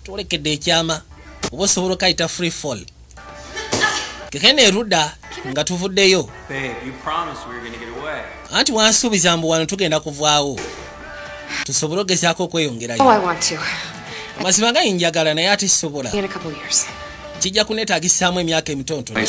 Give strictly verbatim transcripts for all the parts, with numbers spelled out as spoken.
tolekedde ekyama oba osobola okayita free fall kekene erudda nga tuvuddeyo anti wansuubiza mbu wano tugenda kuvaawo tusobole ogezaako okweyongerayo amazima nga njagala naye ate sisobola kijja kuneetagisaamu emyaka emitonotono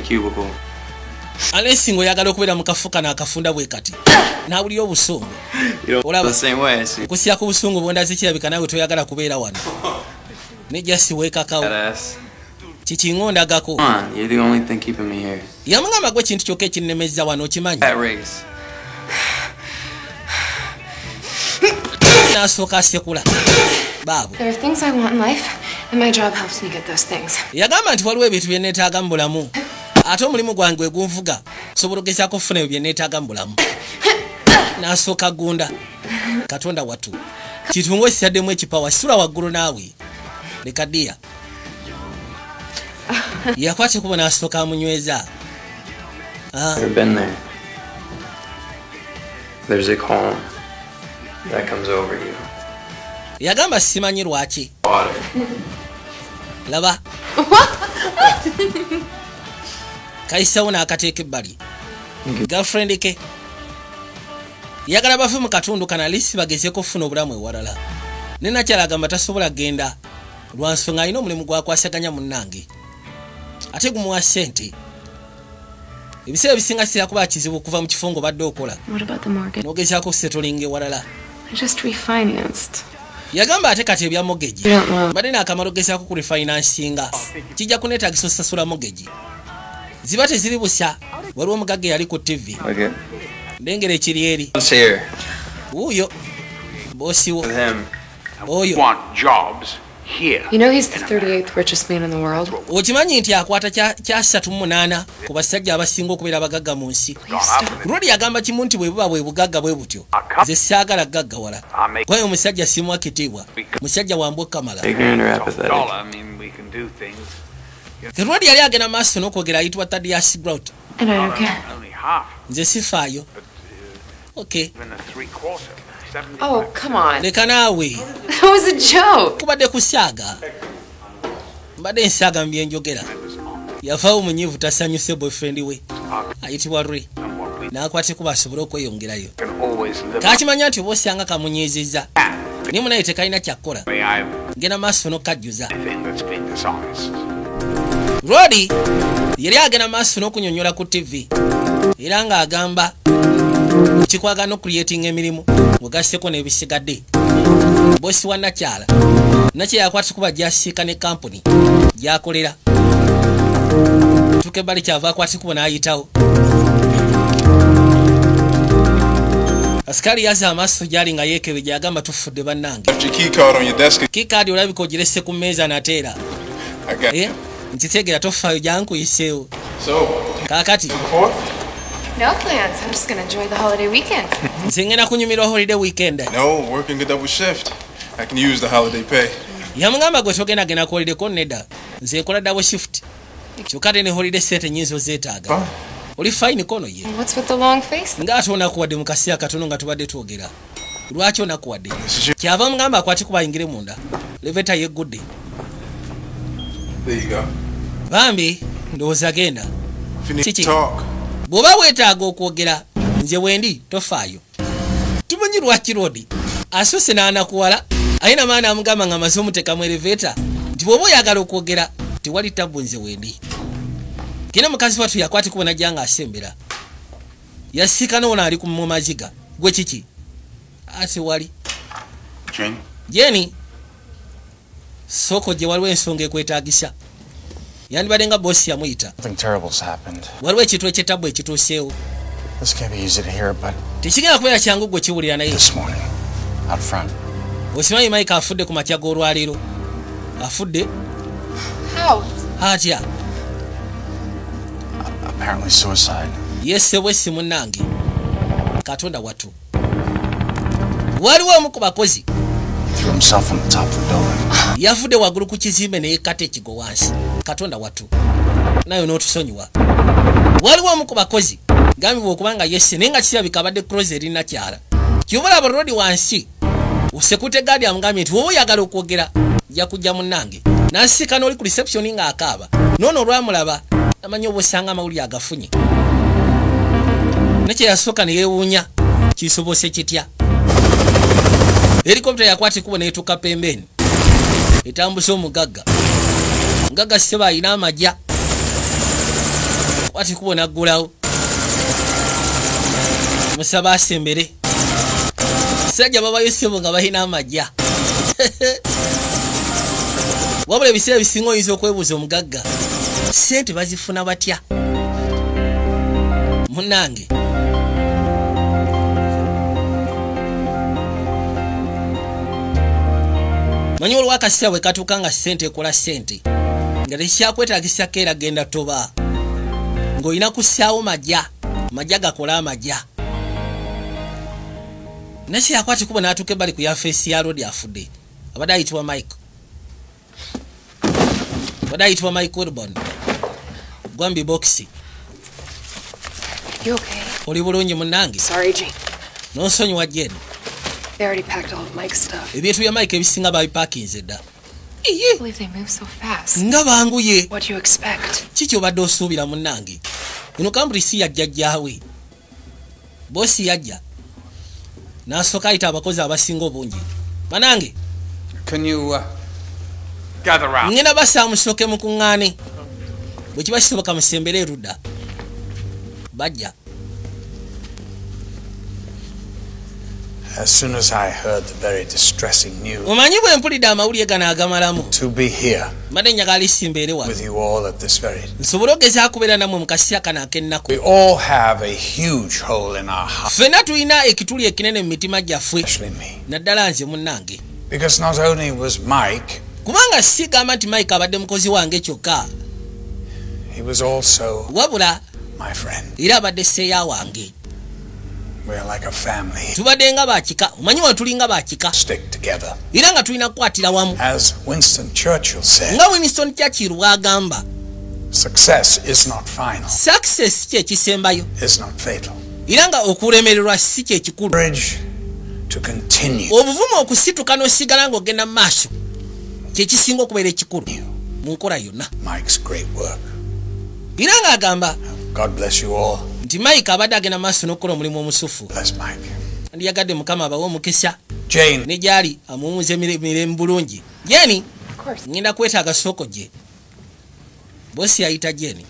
alesi ng'oyagala okubeera mu kafuka n'akafunda bwe kati nawulira obusungu olaba okusya ku busungu bwondazi kirabika naawe toyagala kubeera wano nejja siweekakawo kikiŋondagako yamugamba gwe ekintu kyokka ekinnemeza wano okimanyi nasooka asekula baabo yagamba nti waliwo ebintu bye neetaaga mu bulamu ate omulimu gwange egunvuga kusobola ogezaako okufuna ebyo bye neetaaga mu bulamu nasooka gunda katonda watu kitungu ekitaddemu ekipawa kisula waggulu naawe leka ddiya yakwate kuba nasooka amunyweza yagamba simanyi lwaki laba kayisawo n'akateeka ebbali girlfriend ke yagala bave mu katundu kana alisi bagezeeko okufuna obulamu ewalala nenakyala agamba tasobola genda lwansonga alina omulimu gwakwasaganya munnange ate gumuwa ssente ebiseera bisinga sira kuba kizibu okuva mu kifungo badde okola n'ogezaako okusetolinga ewalala yagamba ate kati ebya mogeji badde n'akamalo ogezaako ku refinansinga kijja kuneetagisa osasula mogeji ziba teziri busa waliwo omugagga eyali ku tv ndengera ekiri eri wuuyo boosiwo oyo okimanyi nti akwata kyasatu munaana ku basajja abasinga okubeera abagagga mu nsi rodi yagamba kimu nti bwe buba bwe bugagga bwe butyo nze saagala gaggawala kwayo omusajja simuwa kitiibwa musajja wambwe kamala rodi yali agenda maaso n'okwogera ayitibwa Thaddeus Grout nze sifaayo okay Oh, come on. Leka naawe. That was a joke. Kubadde kusaaga. Mbadde nsaaga mbye njogera. Yafaawo munyivu tasanyuse boyfriend we. Ayitibwa Ray. N'akwate kuba asobole okweyongerayo. Kakimanya nti oba osanga kamunyeezezza. Naye munaye tekalina kyakkola. Ngenda maaso n'okajjuza. Rodi yali agenda maaso n'okunyonyola ku T V. Era ng'agamba kikwagana creating emirimu mugaseko n'ebisigadde bosi wa nakyala nakye yakwata kuba gyasiika ne company gyakolera tuke bali kyava akwata kuba n'ayitawo asikali yaza amaaso gyali nga yeekebe gyagamba tufudde bannange keycard olabika ogirese ku mmeeza nateera nkitegeera tofaayo gyankuyiseewo kaakati No plans. I'm just gonna enjoy the holiday weekend. Singena kunyumira holiday weekend. No, working a double shift. I can use the holiday pay. Yamugamba gwe togenda gena ku holiday koneda. Nze nkola double shift. Kyokate ne holiday set nyinzo zeetaaga. Oli fine kono ye. What's with the long face? Ngati onakuwadde mu kaseera katono nga tubadde twogera. Lwaki onakuwadde? Kyava mugamba akwate kuba ayingire munda. Leveta yeggudde. There you go. Bambi ndowooza genda. Finish talk. Bw'oba weetaaga okwogera nze wendi tofaayo tumanyi lwaki Rodi asose n'anakuwala ayina maana amugamba nga amaze omutekamu elevator nti bw'oba oyagala okwogera tewali tabu nze wendi kina mukazi watu yakwati kubona janga asembera yasika n'ona ali mu maziga gwe kiki ate wali Jeni Jeni soko gye waliwo ensonga ekwetaagisa yandibadde nga bosi yamuyita. Something terrible's happened. Waliwo ekintu ekyetabbu ekituuseewo. This can't be easy to hear, but tekigenda kubeera kyangu gwe kiwulira naye. This morning, out front. Osimanyi Mike afudde ku makya g'olwaleero. Afudde? How? Atya? Apparently suicide. Yessebwe si munnange. Katonda watu. Waliwo omu ku bakozi. Threw himself from the top of the building. Yafudde waggulu ku kizimbe naye kata ekigo wansi. Katonda watu. Nayo n'otusonyiwa. Waliwo omu ku bakozi. Gambibwa okubanga yesse naye nga kirabika abadde close erina kyala. Kyobala abalodi wansi. Usekute gadi amugambye nti wowe oyagala okwogera ja kujja munnange nasika n'oli ku reception nga akaaba nono olwamulaba amanyi obusanga amawulire agafunye nekye yasooka ne yeewuunya kisobose kitya helikopta yakwata ekubo neetuuka pembeni etambuza omugagga omugagga seba alina amajja kwata ekubo naggulawo musaba asembere sajja babayo sebo nga balina amajja wabula ebiseera ebisinga oyinza okwebuuza omugagga sente bazifuna batya munnange manyi olwa akaseera bwe katuuka nga sente ekola sente nga tekyakwetaagisa keera genda toba ng'olina kussaawo majja majja gakola amajja nakye yakwata ekubo n'atuuka ebbali ku yafeesi ya road afudde abadde ayitibwa mike abadde ayitibwa mike wilbon gwambi boxi You okay? oli bulungi munnange Sorry, Jane. n'onsonyiwa Jen They already packed all of Mike's stuff. ebintu bya mike ebisinga babipaakinze dda I can't believe they move so fast. nga banguye What do you expect? kiki obadde osuubira munnange eno kambulisi yajja jjaawe boosi yajja n'asooka ayita abakozi abasinga obungi banange Can you, uh, gather round? ngenda basa musooke mukuŋŋaane bwe kiba kisoboka musembere erudda bajja As soon as I heard the very distressing news, omanyi bwe mpulidde amawulire gano agamalamu to be here mbadde njagala isimbeere wano with you all at this very, nsobole ogezaako kubeera nammwe mu kaseera kano ak'ennaku we all have a huge hole in our heart, ffenna tulina ekituli ekinene mu mitima gyaffe especially me, naddala nze munnange because not only was Mike, kubanga sigamba nti mike abadde mukozi wange kyokka he was also wabula my friend. era abadde sseeya wange We're like a family. tubadde nga bakika omanyi wano tuli nga bakika Stick together. era nga tulina kukwatira wamu As Winston Churchill said, nga winston churchill bw'agamba success is not final, success si kyekisembayo is not fatal. era nga okulemererwa si kyekikulu Courage to continue obuvumu okusituka n'osigala ng'ogenda mu maaso kyekisinga okubeera ekikulu mu nkola yonna Mike's great work. era ng'agamba God bless you all. nti mike abadde agenda mu maaso n'okukola omulimu omusufu Bless Mike. andiyagadde mukama abawe omukisa Jane, ne gyali amuwumuza emiremu bulungi jeni Of course. ngenda kwetaaga sooko gye bosi yayita jeni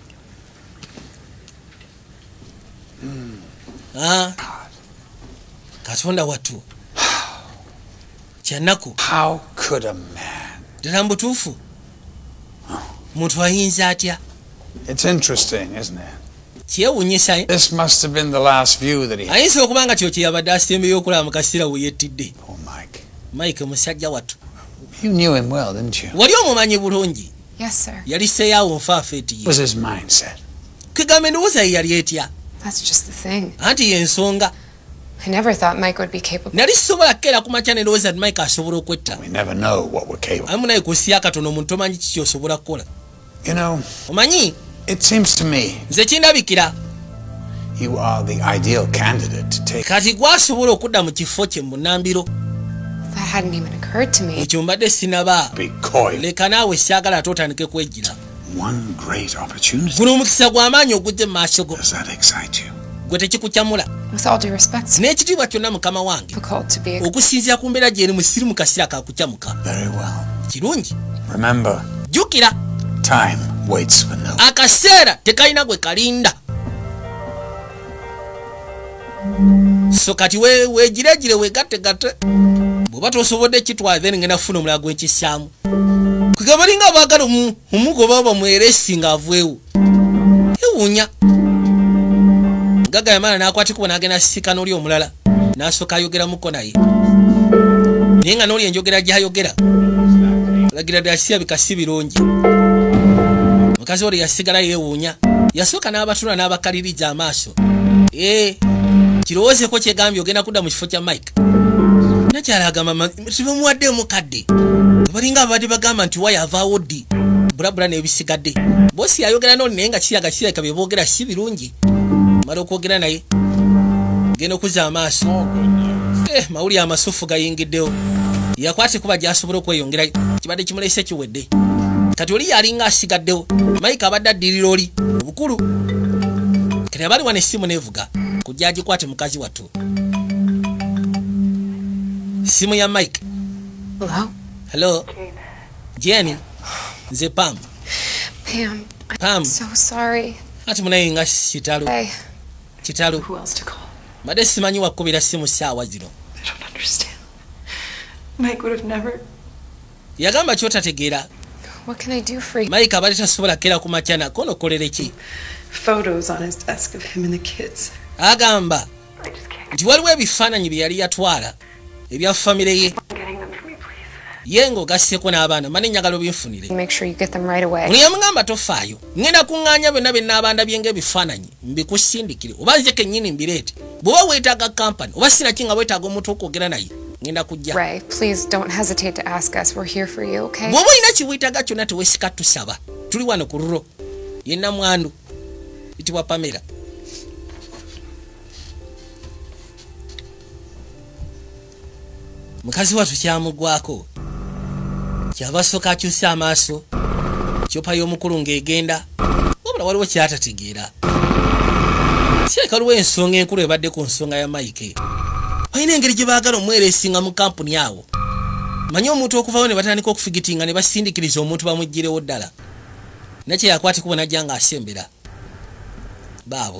ah, katonda wattu kyannaku how could a man? ddala mu butuufu muntu ayinza atya It's interesting, isn't it? kyewunyisa This must have been the last view that he had. ayinza okuba nga kyo kye yabadde asembeyo okulaba mu kaseera we yettidde Oh, Mike. mike musajja wattu You knew him well, didn't you? wali omumanyi bulungi Yes, sir. yali seeyaawo nfaafeeti What ye was his mindset? kwegambe endowooza ye yali etya That's just the thing. anti yensonga I never thought Mike would be capable. nali sisobola kukeera kumakya nedowooza nti mike asobola okwetta We never know what we're capable of. amu naye kusiya katono omuntu tomanyi kiki osobola kukola You know, omanyi it seems to me nze kindabikira you are the ideal candidate to take. kati gwasobola okudda mu kifo kye munambiro That hadn't even occurred to me. ekyo mbadde sinaba Be coy. leka naawe syagala ate otandike kwejjira One great opportunity. guno omukisa gw'amaanyi ogudde mu maaso go Does that excite you? gwe tekikukyamula With all due respect, it's n'ekitiibwa kyonna mukama wange difficult to be. okusinziira ku mbeera gyeri musiri mu kaseera kakukyamuka Very well. kirungi Remember, jjukira time waits for no. akaseera tekalina gwe kalinda so kati weegiregire weegattegate bw'oba tosobodde kitwaze ngenda kufuna omulala gw'ekissaamu kwega balinga abaagala omugoba bamweresi ng'avwewo ewuunya gaga yamala n'akwatikuba n'agenda sisika n'oli omulala n'asooka ayogeramuko naye naye nga n'oli enjogera gy'ayogera lagira ddala sirabika si birungi mukazi oli yasigala yeewuunya yasooka n'abatula n'abakaliriza amaaso ee kirowoozeko kyegambye ogenda kudda mu kifo kya mike nakyala agamba tibamuwadde omukadde balinga abadde bagamba nti waya avaawo ddi bulabula n'ebisigadde boosi yayogera n'oli naye nga kiraga kirabika bye boogera si birungi mala okwogera naye genda okuza amaaso eh, mawulire amasufu gayingiddewo yakwate kuba gyasobola okweyongera kibadde kimulese kiwedde kati oli yalinga asigaddewo Mike abadde addirira oli obukulu kati abali wane essimu nevuga kujja agikwate mukazi wattu simu ya Mike. Hello? Hello? Jenny? Nze Pam. Pam. Pam. I'm so sorry. Ati munaye nga kitalo. Hey. Kitalo. Who else to call? Made simanyi wakubira simu ssaawa zino. I don't understand. Mike would have never. Yagamba kyotategeera. What can I do for you? Mike abadde tasobola kera ku matyana kono kolere ki? Photos on his desk of him and the kids. Agamba I just can't nti waliwo ebifaananyi bye yali yatwala ebya famire ye. get getting them for me, please. Ye ng'ogasseko n'abaana mane njagala obinfunire. Make sure you get them right away. Ono yamugamba tofaayo ngenda kuŋŋaanya byonna bye nnaabandabye ng'ebifaananyi mbikusindikire oba nze kennyini mbireete bw'oba weetaaga kampani oba sinaki nga weetaaga omuntu okwogera naye ngenda kujja. Ray, please don't hesitate to ask us. We're here for you, okay? bw'oba olina kiweetaaga kyonna teweesika tusaba tuli wano ku luro ye nnamwandu yitibwa Pamela. Mukazi wattu kyamugwako kyava sooka akyusa amaaso kyopa y'omukulu ng'egenda wabula waliwo kyatategeera kireka waliwo ensonga enkulu ebadde ku nsonga ya Mike. Balina engeri gye baagala omwereesinga mu kampuni awo manyi omuntu okuvawo ne batandika okufigitinga ne basindikiriza omuntu bamuggirewo ddala nakye yakwate kubona ajja ng'asembera baabo.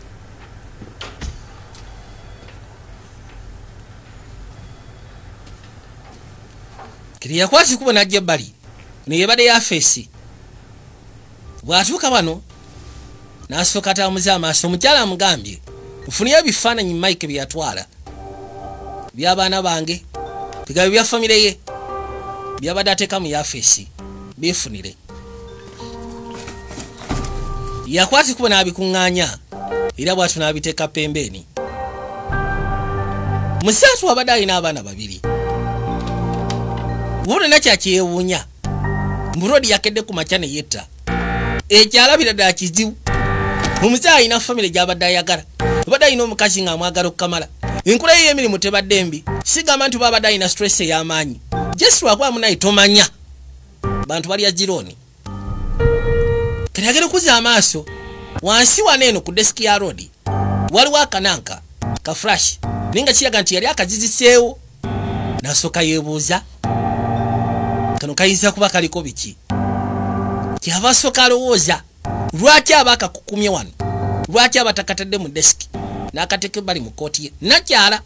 Kiri yakwati kubona ajja ebbali ne yebadde yafeesi bw'atuuka bano n'asooka ataamuza amaaso omukyala amugambye nfuniyo ebifaananyi Mike bye yatwala by'abaana bange bigabe bya famire ye byabadde ateeka mu yafeesi bifunire. Yakwati kubona abikuŋŋaanya era bw'atu n'abiteeka pembeeni. Musaatu abadde alina abaana babiri. Wone na kyakyewuunya mburodi yakedde ku makya ne yetta ekyalabira ddala kizibu omukyala alina famire gy'abadde ayagala abadde alina omukazi ng'amwagala okukamala enkula ye y'emirimu tebadde mbi sigamba nti babadde alina stress ey'amaanyi jesu lwakuba munaye tomanya bantu balya jirooni kati agenda okuza amaaso wansi wano eno ku desiki ya roadi waliwo akananka ka flash naye nga kiraga nti yali akaziziseewo n'asooka yeebuuza kano kayinza kuba kaliko biki kyava asooka alowooza lwaki aba akakukumye wano lwaki aba takatadde mu desiki n'akateeka ebbali mu kooti ye nakyala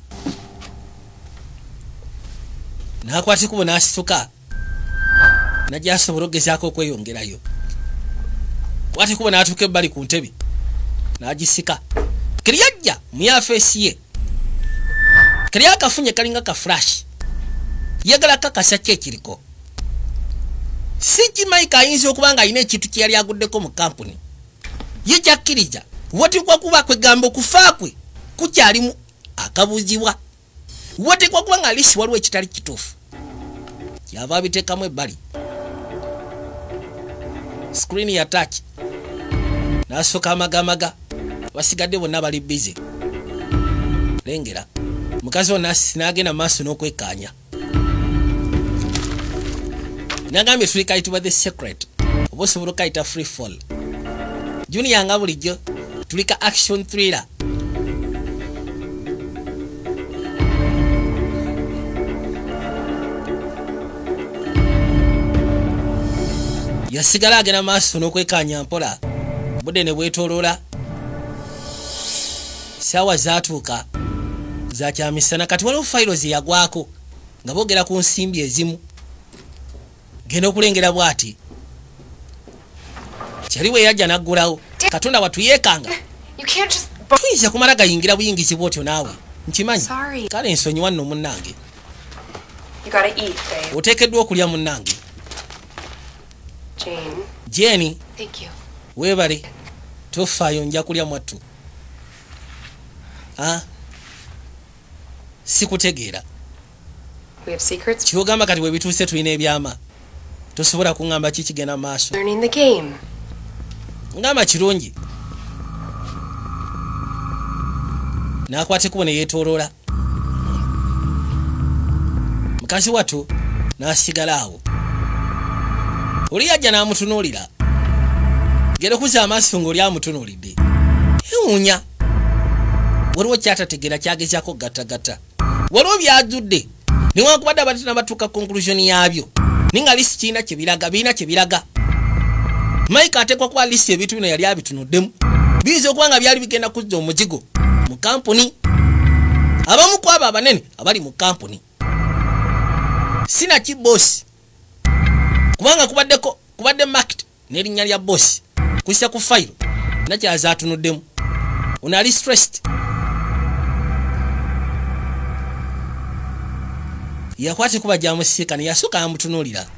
n'akwata ekubo n'asituka najja asobola okugezaako okweyongerayo kwata ekubo n'atuuka ebbali ku ntebe n'agisika kiri yajja mu yafeesi ye kiri akafunye kalinga ka flash yagala kakasa ki ekiriko siki Mike ayinza okuba nga alina ekintu kye yali aguddeko mu kampuni ye kyakkiriza watekwa kuba kwegamba okufa kwe kukyalimu akabuuzibwa watekwa kuba nga alisi waliwo ekitali kituufu kyava abiteekamu ebbali screen ya touch n'asooka amagamaga basigadde bonna bali bize lengera mukazi ono n'agenda mu maaso n'okwekaanya nagambye tuli kayitibwa The Secret oba osobola okayita Free Fall Junior nga bulijjo tuli ka action thriller yasigala agenda maaso n'okwekaanya mpola budde ne bwetooloola saawa zaatuuka zakyamisana kati waliwo fayiro ze yagwako nga boogera ku nsimbi ezimu genda okulengera bw'ati kyali bwe yajja n'aggulawo katonda watuyeekanga tuyinza kumala gayingira buyingizi bw'otyo naawe nkimanyi kale ensonyiwa nno munnange oteekeddwa okulya munnange Jenny weebale tofaayo nja kulya mwattu ah sikutegeera kyogamba kati bwe bituuse tulina ebyama tosobola kuŋŋamba ki kigenda maaso ngamba kirungi n'akwata ekubo ne yeetooloola mukazi watu n'asigala awo. Oli yajja n'amutunuulira. Gera okuza amaaso ng'oli amutunuulidde. Ewuunya. Waliwo kyatategeera kyagezaako gattagatta. Waliwo byajjudde. Newankubadde abati n'abatuuka conclusion yaabyo. Ninga lisi kiina kye biraga, biina kye biraga. Mike ateekwa kuba lisi ebintu bino yali abitunuddemu. Biyinza okuba nga byali bigenda kuzza omuzigo mu kampuni. Abamu ku abo abanene abali mu kampuni. Sina ki boss. Kubanga kubaddeko kubadde market n'erinnya lya boss. Kussa ku file nakyaza atunuddemu. Ono ali stressed. Yakwati kuba jamusiika ne yasooka amutunuulira.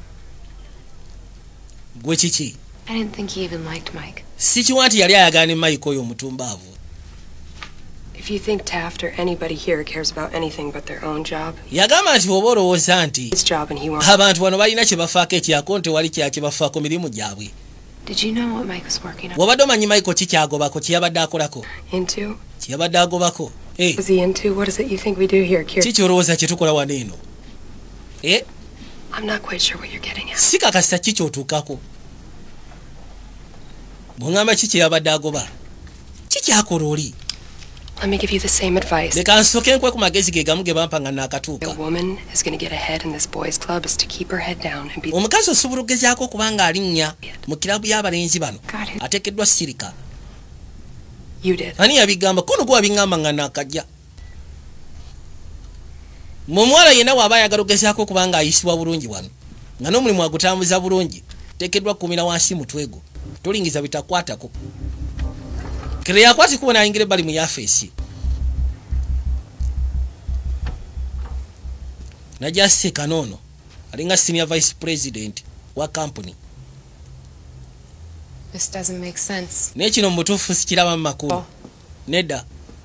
Gwe kiki? I didn't think he even liked Mike. Sikiwa nti yali ayagala ne Mike oyo omutumbaavu. If you think Taft or anybody here cares about anything but their own job, yagamba nti oba olowooza nti his job and he wants. abantu bano balina kye bafaako ekyako nti wali kya kye bafaako mirimu gyabwe. Did you know what Mike was working on? Wabadde omanyi Michael kikyagobako kye yabadde akolako? Into? Kye yabadde agobako? Eh. Was he into? What is it you think we do here, Kira? Kiki olowooza kye tukola wano eno? Eh? I'm not quite sure what you're getting at. Si kakasita kiki otuukako? Bw'ongamba kiki yabadde agoba? Kiki akola oli? Let me give you the same advice. Leka nsooke nkwe ku magezi ge gamu ge bampa nga A naakatuuka. woman is going to get ahead in this boys' club is to keep her head down and be. Omukazi osobola okugezaako kubanga alinnya mu kirabu y'abalenzi bano. God, who- Ateekeddwa sirika. You did. Ani yabigamba? Kono gwe wabingamba nga naakajja. Mu muwala yenna bw'aba ayagala okugezaako kubanga ayisibwa bulungi wano. Nga n'omulimu agutambuza bulungi. Teekeddwa kukumira wansi mutwe gwo. Tolingiza bitakwatako. Kere yakwasi kuba n'ayingira ebbali mu yafeesi. Najja Seeka n'ono alinga senior vice president wa company. This doesn't make sense. Naye kino mu butuufu sikiraba mu makulu. Oh. Nedda.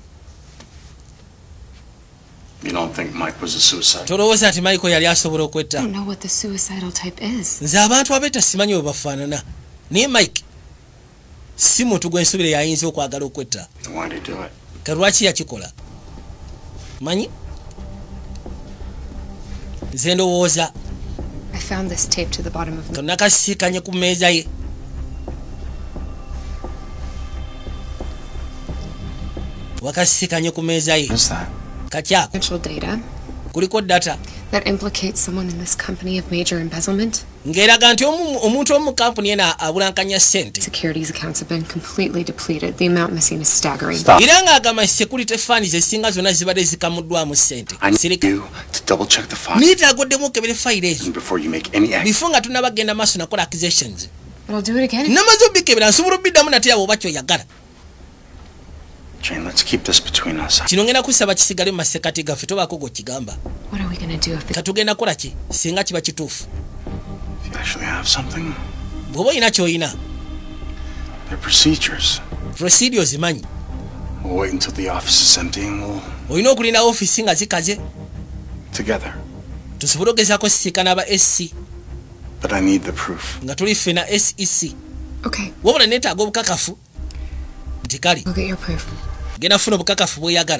You don't think Mike was a suicide? Tolowooza nti Michael yali asobola I okwetta. don't know what the suicidal type is. Nze abantu abetta simanyi bwe bafaanana. Naye Mike si muntu gwe nsubire yayinza okwagala okwetta. Then why'd he do it? Ke lwaki yakikola? Manyi? Nze ndowooza I found this tape to the bottom of. tonakasiikanye ku mmeeza ye. Wakasiikanye ku mmeeza ye. What's that? Kakyako Financial data kuliko data that implicates someone in this company of major embezzlement. ng'eraga nti omu- omuntu omu mu kampuni ena abulankanya ssente. Securities accounts have been completely depleted. The amount missing is staggering. Stop. Era ng'agamba nti security funds ezisinga zonna zibadde zikamuddwamu ssente. I need Sirika. you to double check the file Niitaagoddemu okebere fayiro ezo. before you make any action. Before nga tunnabagenda maaso nakola accusations. But I'll do it again. Namaze obikebera nsobola obiddamu nate abo oba kyoyagala. Jane, let's keep this between us. Kino ngenda kusaba kisigale mu masekati gaffe tobaako g'okigamba. What are we gonna do if the Katugenda kukola ki singa kiba kituufu. If you actually have something, Bw'oba olina ky'olina there are procedures. procedure zimanyi. We'll wait until the office is empty and we'll Olina okulinda ofiisi nga zikaze together. tusobole okugezaako sisiikana aba S C But I need the proof. nga tuli ffe na S E C. Okay, Wabula neetaaga obukakafu nti kale we'll get your proof. genda kufuna obukakafu bw'oyagala.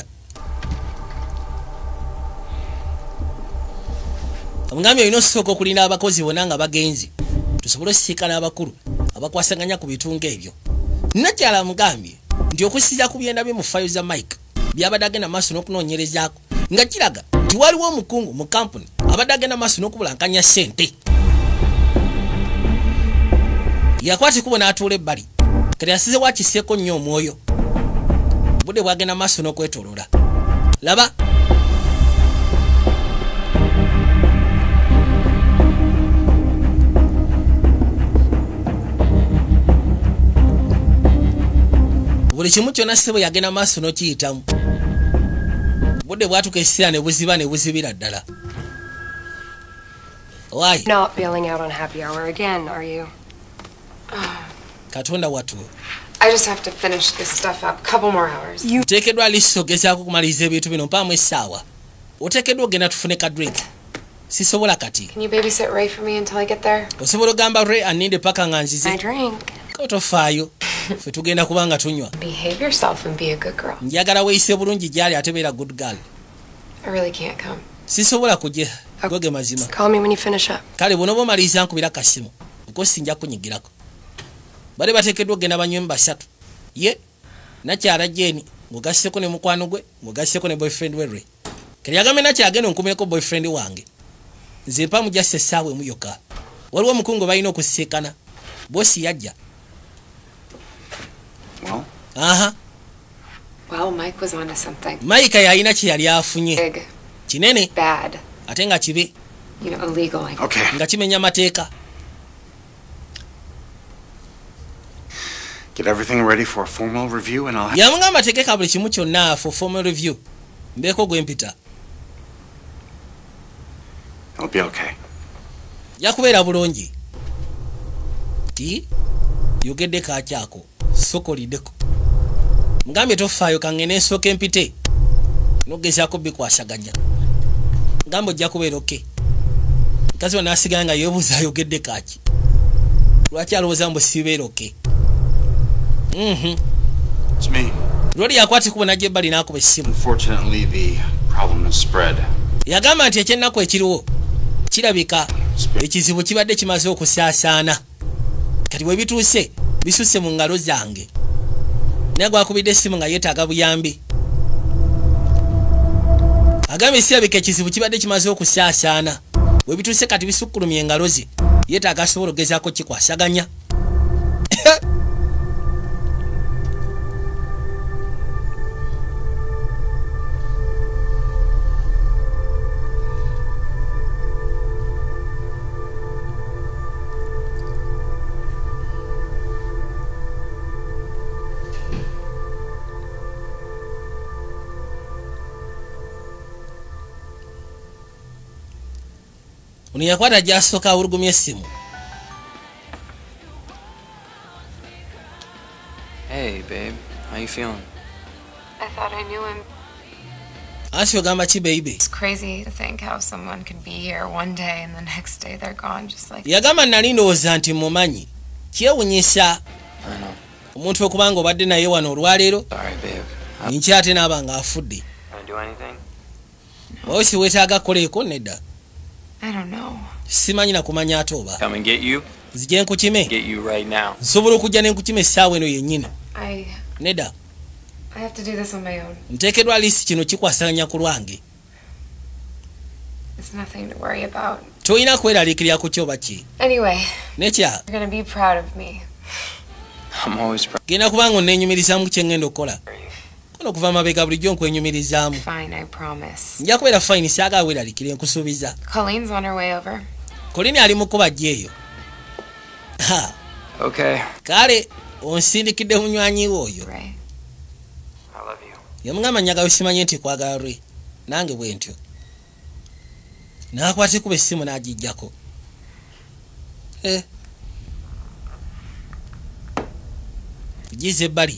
Omugambye olina osooka okulinda abakozi bonna nga bagenzi tusobole osisiikana abakulu abakwasaganya ku bitunga ebyo. Nakyala amugambye nti okusinziira ku byenda bye mu faayo za Mike byabadde agenda maaso n'okunoonyerezaako nga kiraga nti waliwo omukungu mu kampuni abadde agenda maaso n'okubulankanya ssente. Yakwati kubo n'atuula ebbali kati yasize wakiseeko nnyo omwoyo. Budde bwagenda maaso n'okwetooloola. Laba buli kimu kyonna ssebo yagenda maaso n'okiyitamu. Budde bwatuka essira ne buziba ne buzibira ddala. Why? Not bailing out on happy hour again, are you? Katonda wattu. I just have to finish this stuff up. Couple more hours. You Oteekeddwa liisi ogezaako okumaliriza ebintu bino mpaamu essaawa. Oteekeddwa ogenda tufune ka drink. Sisobola kati. Can you babysit Ray for me until I get there? Osobola ogamba Ray anninde paka nga I nzize. drink. Kotofaayo. Ffe tugenda kuba nga tunywa. Behave yourself and be a good girl. Njagala weeyise bulungi gy'ali ate beera good girl. I really can't come. Sisobola kujja. goge mazima. Call me when you finish up. Kale bono bomaliza nkubira kasimu. Nkosi nja kunyigirako. Bale batekedwa genda banywe basatu. Ye. Nakyala Jeni, mugaseko ne mukwano gwe, mugaseko ne boyfriend we. Kali agame nakyagenda nkumeko boyfriend wange. Nze pa mujase sawe muyoka. Waliwo mukungo balina okusekana. Bosi yajja. Well? Aha. Well, Mike was onto something. Mike yalina kye yali afunye. Big. Kinene. Bad. Ate nga kibe. You know, illegal. Like. Okay. Nga kimenya mateeka. Get everything ready for a formal review and I'll have... Yamugamba tegeka buli kimu kyonna for formal review. Mbeeko gwe mpita. It'll be okay. Yakubeera bulungi. Ti yogedde kakyako. Sokoliddeko. Ngambye tofaayo kangene nsooke mpite. Nogezaako bikwasaganya. Ngambo ojja kubeera okay. Nkazi wanaasigala nga yeebuuza ayogedde kaaki. Lwaki alowooza mbu siibeera okay. Mhm. It's me. Lori yakwati kubona gye bali nakuba essimu. Unfortunately, the problem has spread. Yagamba nti ekyennaku ekiriwo kirabika ekizibu kibadde kimaze okusaasaana. Kati bwe bituuse bisuse mu ngalo zange. Naye gwakubidde essimu nga yeetaaga buyambi. Agambye kirabika ekizibu kibadde kimaze okusaasaana. Bwe bituuse kati bisukkulumye engalo ze. Yeetaaga asobola ogezaako kikwasaganya. Ono yakwata gy'asooka awulugumya essimu. Hey, babe. How you feeling? I thought I knew him. Ansi ogamba ki baby? It's crazy to think how someone could be here one day and the next day they're gone just like. Yagamba nali ndowooza nti mumanyi. Kyewunyisa I know. omuntu okubanga obadde naye wano olwaleero. Sorry, babe. Nkyi ate n'aba nga afudde. Can I do anything? Oba si weetaaga kukoleeko nedda. I don't know. Simanyi na kumanya ate oba. Come and get you? Nzije nkukime. Get you right now. Nsobola okujja ne nkukime essaawa eno yennyini. I Nedda. I have to do this on my own. Nteekeddwa liisi kino kikwasaganya ku lwange. It's nothing to worry about. Toyina kweraliikirira ku kyoba ki. Anyway, Nekya you're gonna be proud of me. I'm always proud genda kubanga onneenyumirizaamu kye ngenda okukola. of you. Kono okuva mabega bulijjo nkwenyumirizaamu. Fine, I promise. Nja kubeera fine saagala weeraliikire nkusuubiza. Colleen's on her way over. Kolini ali mu kkuba gyeyo. Ha. Okay. Kale onsindikidde munywanyi we oyo. Right. I love you. Yamugamba njagala osimanye nti kwagala lwe. Nange bwe ntyo. N'akwata kuba essimu n'agijjako. Eh. Gize ebbali.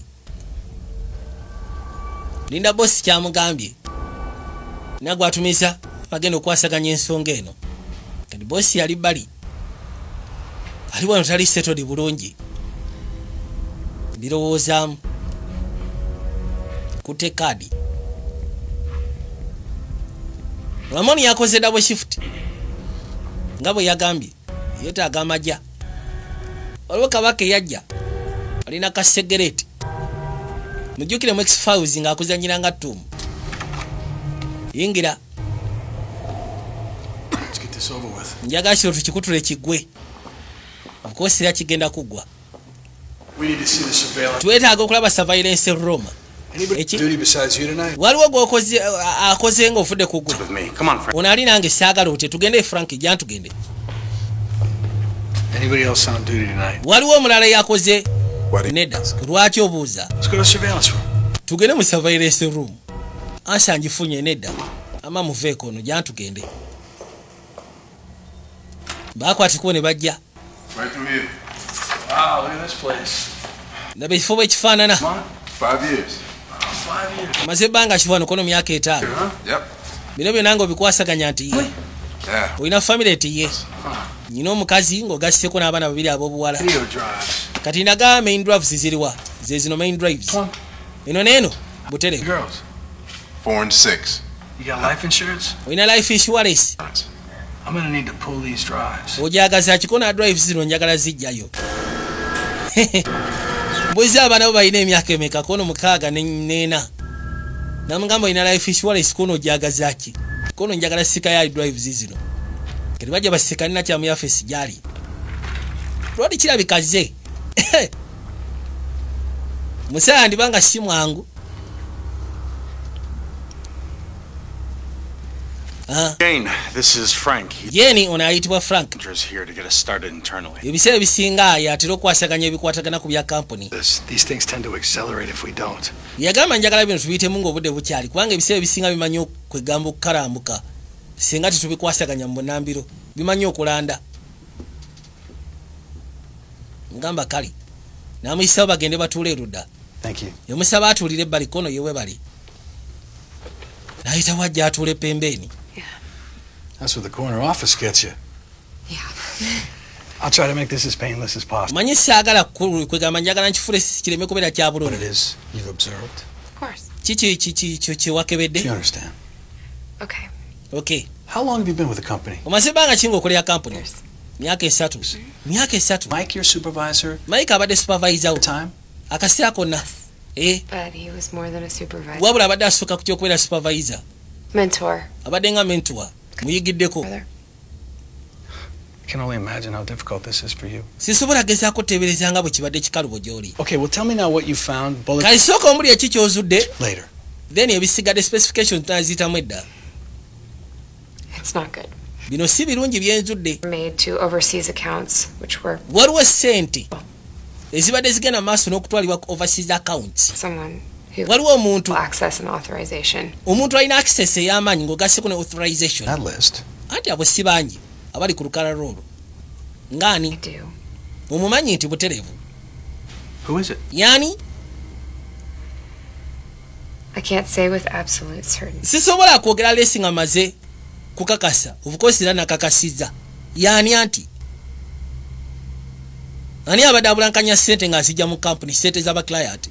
Linda bosi kyamugambye. Nagwe atumiza bagenda okwasaganya ensonga eno. Kati bosi yali bbali. Ali wano tali settled bulungi. Ndirowoozaamu. Kutte kaadi. Ramoni yakoze double shift. Nga bwe yagambye yeetaaga amagya. Waliwo kabaka eyajja. Alina ka segereti. Mujjukire mu X-Files ng'akuzanyira nga ttuumu. Yingira. Let's get this over with. Njagala kino tukikutule kiggwe. Okoosera kigenda kuggwa. We need to see the surveillance. Twetaaga okulaba surveillance room. Anybody Echi? duty besides you tonight? Waliwo gwokoze akoze nga ofudde ku ggwe. With me. Come on, Frank. Ono ali nange saagala ote tugende Frank jja tugende. Anybody else on duty tonight? Waliwo omulala yakoze What? nedda. Lwaki obuuza? Let's go to the surveillance room. Tugende mu surveillance room. Ansa ngifunye nedda. Ama muveeko ono jja tugende. Baakwatikubo ne bajja. Right through here. Wow, look at this place. Ndaba ekifo bwe kifaanana. Come on. Five years. Five years. Maze ebbanga kifaano kono myaka etaano. Huh? Yep. Bino byonna ng'obikwasaganya nti ye. Yeah. Olina famire eti ye. Nyina omukazi ng'ogasseko n'abaana babiri ab'obuwala. Video drives. Kati ndaga main drives ziriwa. Ze zino main drives. Eno n'eno buterevu. Girls. Four and six. You got life insurance? Olina life insurance. I'm gonna need to pull these drives. Ojagaza chikona drives zino njagala zijjayo. Mbuzi aba nabo balina emyaka emeka kono mukaaga nena. Namugamba ina life insurance kono ojagaza ki. Kono njagala sika ya drives zino. Kati bajja basikanina kya mu office jali. Lwadi kirabikaze. Musaya ndibanga si mwangu. Ah. Jane, this is Frank. Yeni onaayitibwa Frank. He's here to get us started internally. Ebiseera bisinga yatera okwasaganya ebikwatagana ku bya company. This, these things tend to accelerate if we don't. Yagamba njagala bino tubiyitemu ng'obudde bukyali kubanga ebiseera bisinga bimanyi okwegamba okukalambuka singa tetubikwasaganya mu bunambiro bimanyi okulanda. Ngamba kali n'amuyisaba bagende batuule erudda. Thank you. Yamusaba atuulire ebbali kono yewe bali. N'ayita wajja atuule pembeni. That's what the corner office gets you. Yeah. I'll try to make this as painless as possible. Manyi saagala kwegamba njagala nkifule kireme kubeera kya What it bulungi. is, you've observed. Of course. Kiki kiki kyo kye Do wakebedde? you understand? Okay. Okay. How long have you been with the company? Omaze ebbanga ki ng'okolera company? Years. Myaka esatu. Myaka esatu. Mike, your supervisor, Mike abadde supervisor wo. time? Akaseera konna. Eh, But he was more than a supervisor. wabula abadde asooka ku ky'okubeera supervisor. Mentor. Abadde nga mentor. Muyigiddeko. Brother. I can only imagine how difficult this is for you. Sisobola gezaako teebereza nga bwe kibadde kikalubo gy'oli. Okay, well, tell me now what you found. Bullet Kale sooka omuli eki ky'ozudde, later. then ebisigadde specifications tunaziyitamu edda. It's not good. Bino si birungi byenzudde. Made to overseas accounts, which were Waliwo ssente ezibadde zigenda maaso n'okutwalibwa ku overseas accounts. someone who Waliwo omuntu, access and authorization. omuntu alina access ey'amaanyi ng'ogasseko ne authorization. That list. Anti abo si bangi abali ku lukalala olwo. I Ng'ani? do. Mumumanyi nti butereevu. Who is it? Yani? I can't say with absolute certainty. Sisobola kwogera lesi nga maze kukakasa. Of course era nakakasiza. Yani anti? Ani abadde abulankanya ssente ng'azijja mu company, ssente z'aba client?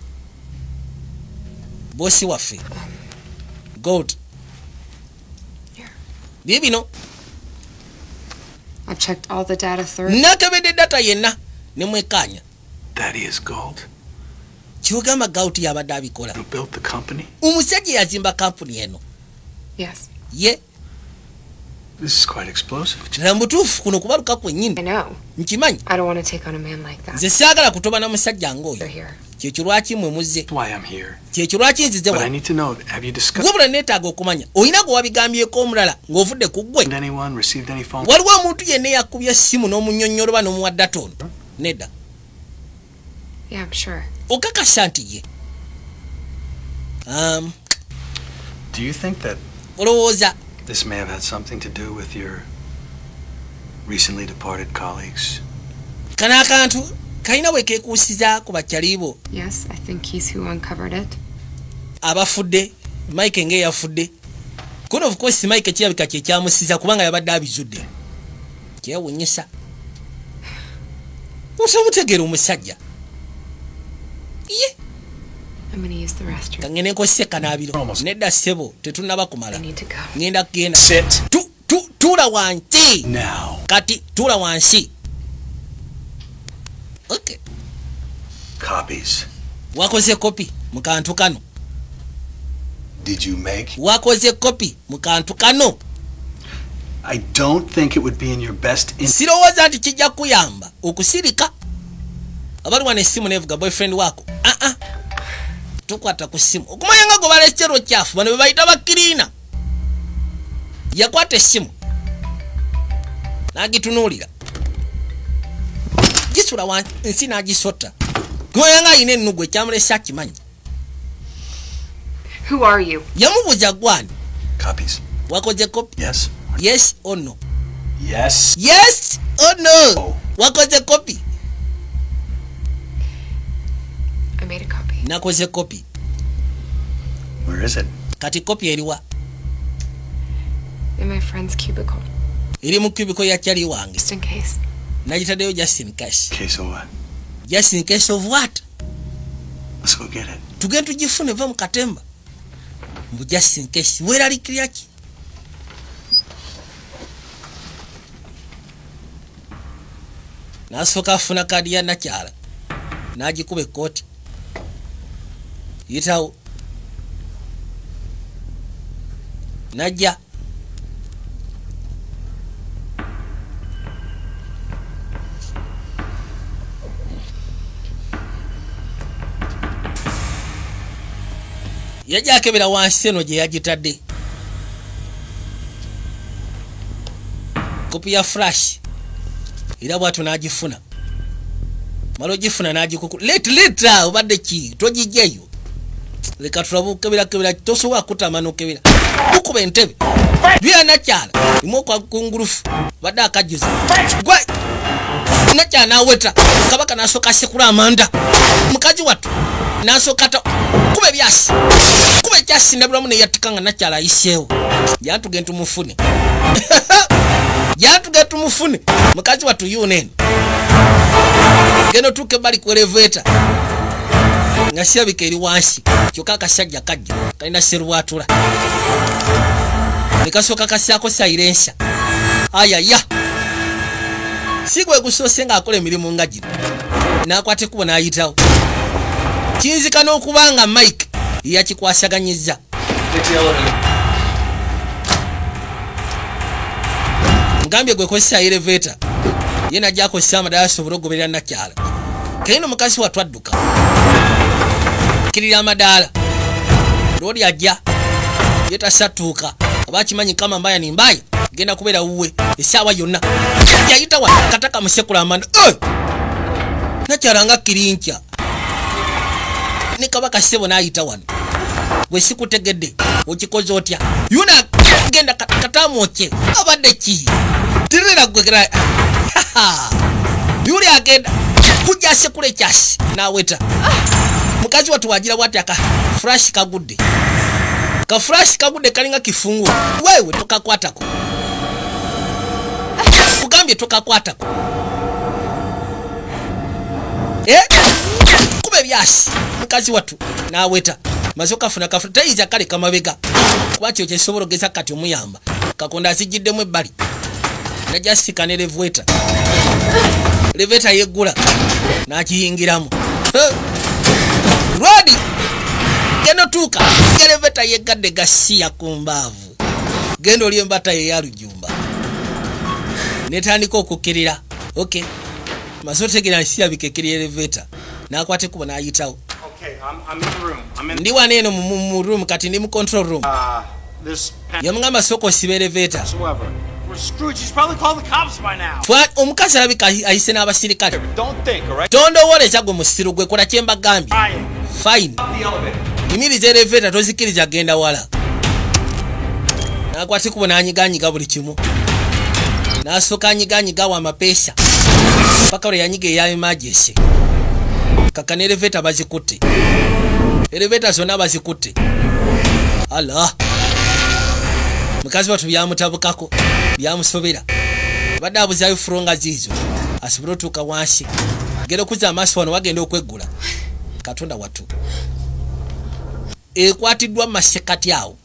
Bosi waffe. Gold. Here. Bibino. I've checked all the data thoroughly. Nakebedde data yenna ne mwekanya. That is gold. Kyogamba Gauti yabadde abikola. Who built the company? Omusajja yazimba company eno. Yes. Ye, This is quite explosive. ddala mutuufu kuno kubaluka I kwennyini. know. Nkimanyi. I don't want to take on a man like that. Nze saagala kutoba na musajja You're ng'oyo. here. Kyekyo lwaki mmwe muzze. That's why I'm here. Kyekyo lwaki nzize But I wano. need to know, have you discussed Wabula neetaaga okumanya. Olina gwe wabigambyeko omulala ng'ovudde ku ggwe. anyone, received any phone? Waliwo omuntu yenna eyakubya essimu n'omunnyonnyolo oba n'omuwadda tono. Nedda. Yeah, I'm sure. Okakasa nti ye. Um, Do you think that olowooza this may have had something to do with your recently departed colleagues? kano akantu kalina we keekuusiza ku bakyaliibo Yes, I think he's who uncovered it. abafudde Mike ng'eyafudde. Kuno of course Mike kirabika kye kyamusiza kubanga yabadde abizudde. Kyewuunyisa. Osamutegeera omusajja. Ye, I'm going to use the restroom. kangene nkosise kanaabiro. Almost. Nedda ssebo tetunnaba I kumala. need to go. Ngenda kugenda. Sit Tu- tu- Tuula wansi. now. Kati tuula wansi. Okay. Copies. Wakoze kopi mu kantu kano. Did you make? Wakoze kopi mu kantu kano. I don't think it would be in your best interest. Sirowooza nti kijja kuyamba okusirika. Abali wana essimu nevuga boyfriend wako. Ah ah. Tukwata ku ssimu. Okumanya nga gwe balekero kyafu bano be bayita bakiriina. Yakwata essimu. N'agitunuulira. Gisula wansi n'agisota. Kumanya nga alina ennugu ekyamulesa akimanyi. Who are you? Yamubuuza gwani. Copies. Wakoze kopi? Yes. Yes or no? Yes. Yes or no? Oh. Wakoze kopi? I made a copy. Nakoze kopi. Where is it? Kati kopi eriwa? In my friend's cubicle. Eri mu kubiko ya kyali wange. Just in case. Nagitaddeyo just in case. Case of what? Just in case of what? Let's go get it. Tugenda tugifune eva mu katemba. Mbu just in case. Weeralikirya ki? n'asooka afuna kaadi ya nakyala n'agikuba ekkooti yitawo najja yajja akebera wansi eno gye yagitadde kopi ya flash era bwatu n'agifuna mala ogifuna n'agikuku let leta obadde ki togijjayo leka tulabe okukebera kebera tosobola kutama n'okebera kukuba entebe bya nakyala imu okwakungurufu badde akajuza gwe nakyala n'aweta kabaka n'asooka asekula amanda mukazi wattu n'asooka ta kuba ebyasi kuba ekyasi ndabulamu neyatika nga nakyala ayiseewo jantugende tumufune jantugende tumufune mukazi wattu yunene geno tuke bali ku elevator nga sirabika eri wansi kyokka akasajja kajja kalina serwatula nekasooka kasyako sairensa ayaya sigwe gusoose nga akola emirimu nga gino n'akwata ekkubo n'ayitawo kiyinzika n'okuba nga mike yakikwasaganyizza mugambye gwe kozesa elevator ye najja akozesa amadala asobole okugoberera nakyala kaino mukazi wattu adduka kirira amadaala loodi ajja ye tasatuuka aba akimanyi kama mbaya ni mbaya genda kubeera wuwe essaawa yonna yayita wa kataka musekula amanda nakyala nga kirinkya ne kabaka ssebo n'ayita wano bwe sikutegedde okikoze otya yuna genda katamwoke abadde ki tirira gwekera yuli agenda kujja asekula ekyasi n'aweta mukazi wattu wagira bwati aka flash kagudde ka flash kagudde kalinga kifungu wewe tokakwatako kugambye tokakwatako eh kube byasi mukazi wattu n'aweta mazoka funa kafuna tayiza kale kamabega kwakyo kyesobola ogeza kati omuyamba kakonda asigiddemu ebbali najja sika ne leveta leveta yeggula n'akiyingiramu rodi gendo tuuka leveta yeggadde gasiya ku mbaavu gendo oli embata yeyalujumba netandika okukkirira okay mazotegera nsirabika ekkiri eleveta n'akwata ekkubo n'ayitawo ndi wano eno mu room kati ndi mu control room yamugamba sooka osiba eleveta omukazi alabika ayise n'abasirikale tondowooleza gwe musiru gwe kola kyembagambye fine yimiriza eleveta tozikiriza genda wala n'akwata ekkubo n'anyiganyiga buli kimu n'asooka anyiganyigawo amapeesa paka lwe yanyiga eya emergency kaka ne eleveta bazikutte eleveta zonna bazikutte ala mukazi wattu byamutabukako byamusobera badde abuzaayo furonga ziizo asobole otuuka wansi genda okuzza amaaso wano wagenda okweggula katonda wattu ekwatiddwa mumasekati awo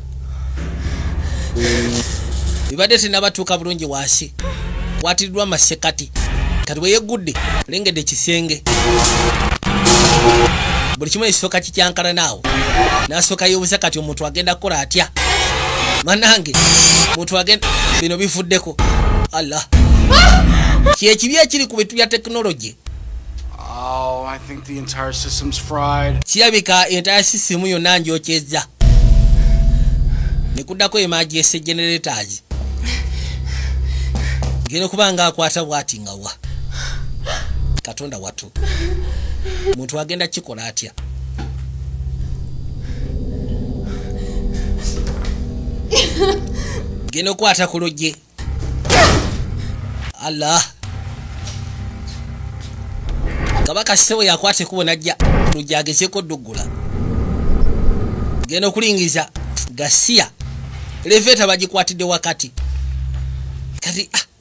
ebadde tenabatuuka bulungi wansi kwatiddwa mumasekati kati weyeggudde olengedde ekisenge buli kimu ekisooka kikyankala naawo n'asooka yeebuuza kati omuntu agenda kukola atya manange omuntu agenda bino bivuddeko allah kyekibi ekiri ku bitu bya tekinologi kirabika entire system yonna njokyezza nekuddako emergency generators ngenda okuba nga akwata bwati nga wa katonda wattu muntu agenda kikola atya genda okwata ku lugye allah kabaka ssebo yakwata ekkubo najja lugye agezeeko duggula genda okulingiza gasiya eleveta bagikwatidde wakati kati ah.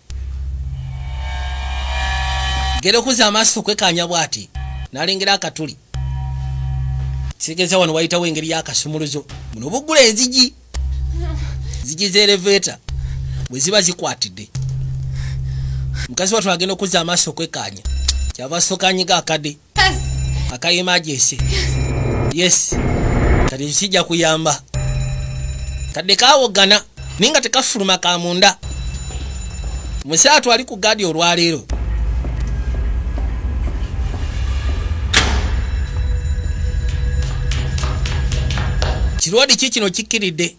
genda okuza amaaso kwekanya bwati n'alengera akatuli kitegeeza wano wayitawo engeri y'akasumuluzo muno buggula enzigi zigi z'eleveta bwe ziba zikwatidde mukazi wattu agenda okuzza amaaso kwekkaanya kyava asooka anyiga akadde aka emergency yes kati kijja kuyamba kadde kaawogana naye nga tekafuluma ka munda musaatu ali ku gaadi olwaleero kirwadi ki kino kikkiridde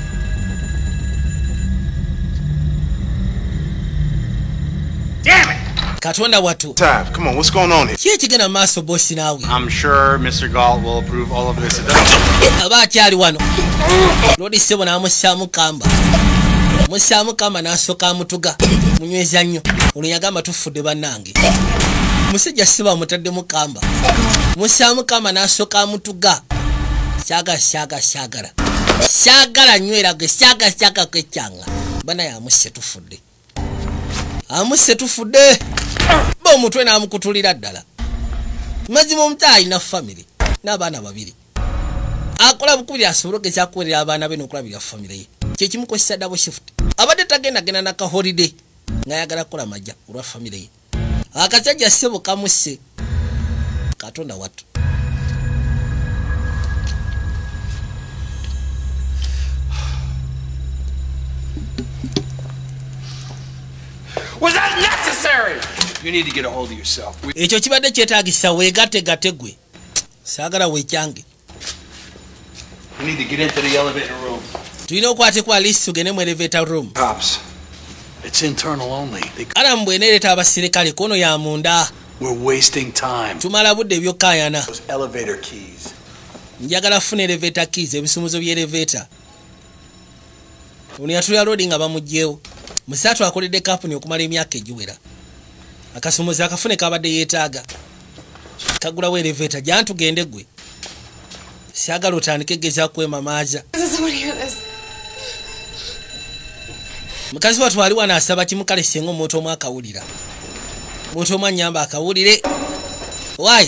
katonda wattu Tav, come on, what's going on here? ki ekigenda mu maaso bossi naawe I'm sure Mister Galt will approve all of this. aba akyali wano lodi sebo n'amussaamu kamba mussaamu kamba n'asooka amutuga munyweza nnyo olwo yagamba tufudde bannange musajja siba mutaddemu kamba mussaamu kamba n'asooka amutuga syaga syaga syagala syagala nywera ge syaga syaga kwekyanga banaye amusse tufudde amusse tufudde ba omutwe n'amukutulira ddala mazima omutaa alina famire n'abaana babiri akola bukubiri asobole okugeza akuwerera abaana be n'okulabira famire ye kyekimukozesa dabo shift abadde tagenda genda naka holiday ng'ayagala kukola majja olwa famire ye akasajja ssebo kamusse katonda wattu Was that necessary? You need to get a hold of yourself. We ekyo kibadde kyetaagisa weegattegate gwe saagala weekyange we need to get into the elevator room. tulina okwateku alisi tugende mu elevator room Cops. It's internal only. They, alamu bweneereeta abasirikale kono ya munda we're wasting time. tumala budde ebyokkaayana Those elevator keys. njagala funa elevator keys ebisumuzo by'elevator ono yatulya loadi nga bamugyewo musaatu akoledde kampuni okumala emyaka egiwera akasumuzi akafune kabadde yeetaaga kagulawo elevator gyantugende gwe syagala otandike gezaako kwemamaaza mukazi wattu ali wano asaba kimukalesenga omuntu omu akawulira omuntu omu anyamba akawulire waayi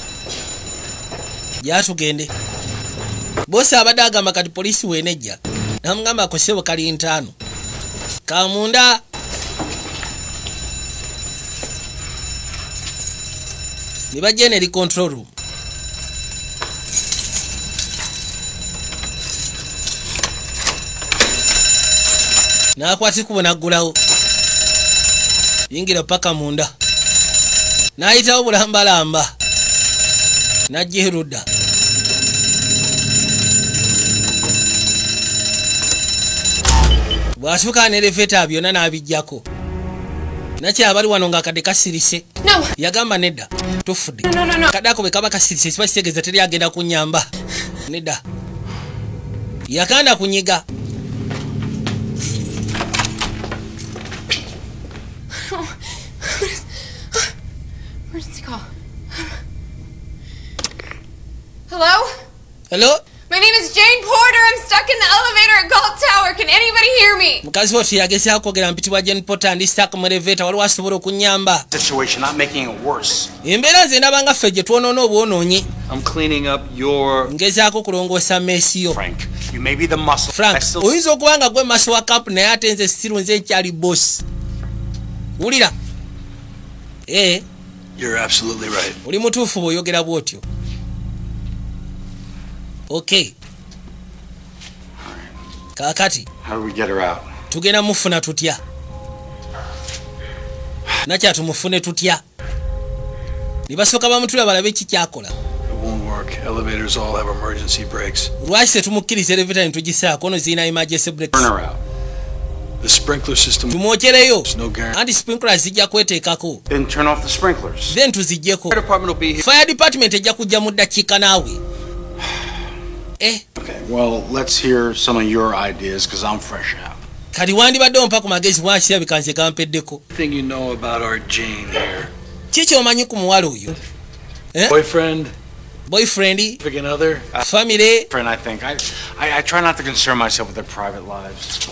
gyatugende boosi abadde agamba kati poliisi weenejja namugamba akosebo kali ntaano kamunda ne bajja eri control room n'akwatikubo naggulawo yingira paka munda n'ayitawo bulambalamba n'ajja erudda bw'atuuka n'eleveta byonna n'abijjako nakyabali wano ng'akadde kasirise yagamba nedda tufudde kadde ako bwe kaba kasirise kiba kitegeeza teri agenda kunnyamba nedda yakanda kunyiga Hello? hello My name is Jane Porter. I'm stuck in the elevator at Galt Tower. Can anybody hear me? mukazi wattu yagezaako kwogera mpitibwa Jane Porter ndi stuck mu eleveta waliwo asobola okunnyamba Situation, not making it worse. embeera nze ndaba nga ffe gye twonoona obwonoonyi I'm cleaning up your ngezaako okulongoosa meesi yo Frank, you may be the muscle. I frank still oyinza okuba nga gwe maso wa kampu naye ate nze siru nze nkyali bosi wulira ee You're absolutely right. oli mutuufu bw'oyogera bw'otyo okay kaakati How do we get her out? tugenda mufuna tutya nakyatumufune tutya ne basooka bamutula balabe kikyakola It won't work. Elevators all have emergency brakes. lwaki tetumukkiriza eleveta ne tugisaako ono zirina emergency breaks Burn her out. The sprinkler system. tumwokereyo There's no guarantee. anti sprinkler zijja kweteekako Then turn off the sprinklers. then tuziggyeko Fire department will be here. fire department ejja kujja mu ddakiika naawe eh Okay, well, let's hear some of your ideas because I'm fresh out. kati wandibadde ompa ku magezi wankirabika nze gampeddeko Thing you know about our Jane here. kiki omanyi ku muwala oyo eh? Boyfriend, boyfriend significant other. family Friend, I think. I, I, I try not to concern myself with their private lives.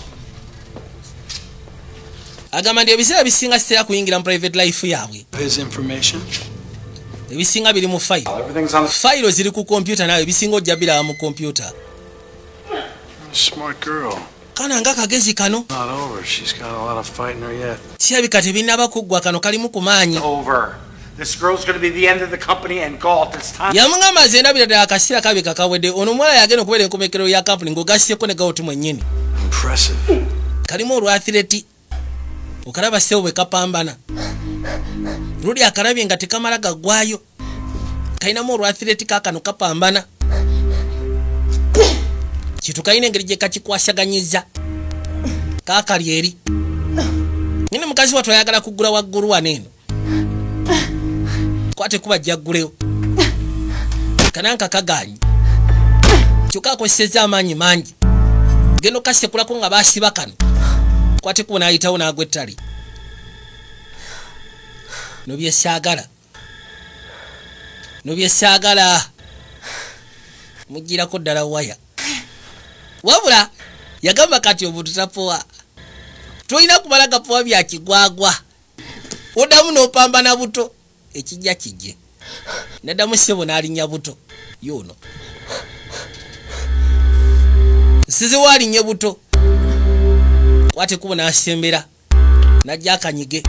agamba nti ebiseera bisinga sitera kuyingira mu private life yaabwe His information. ebisinga biri mu fayiro Everything's on the fayiro ziri ku kompyuta nawe ebisinga ojja biraba mu kompyuta Smart girl. kana nga kagezi kano Not over. She's got a lot of fight in her yet. kirabika tebinnaba kuggwa kano kalimu ku maanyi Over. This girl's gonna be the end of the company and golf. It's time. yamugamba nze ndabira ddala akaseera kabe kakawedde ono omuwala yagenda okubeera enkomekero ya kampuni ng'ogasseko ne gawoti mwennyini Impressive. kalimu olwathireti okalaba ssebo bwe kapambana luli akalabye nga tekamala gaggwayo kalinamu olwathireti kaakano kapambana kitu kalina engeri gye kakikwasyaganyiza kaakali eri nyine mukazi wattu ayagala kuggula waggulu wano eno kwate kuba jjaggulewo kananka kaganye kyokka akozesezza amaanyi mangi genda okasekulako nga baasiba kano kwate kuba n'ayitawo n'agwa ettale no byesaagala no byesaagala mugirako ddala waya wabula yagamba kati omuntu tapowa tolina kumala gapowa byakigwagwa oddamu n'opambana buto ekijja kijje naddamu ssebo n'alinnya buto yoono nsizewo alinnye buto kwate kubo n'asembera najja akanyige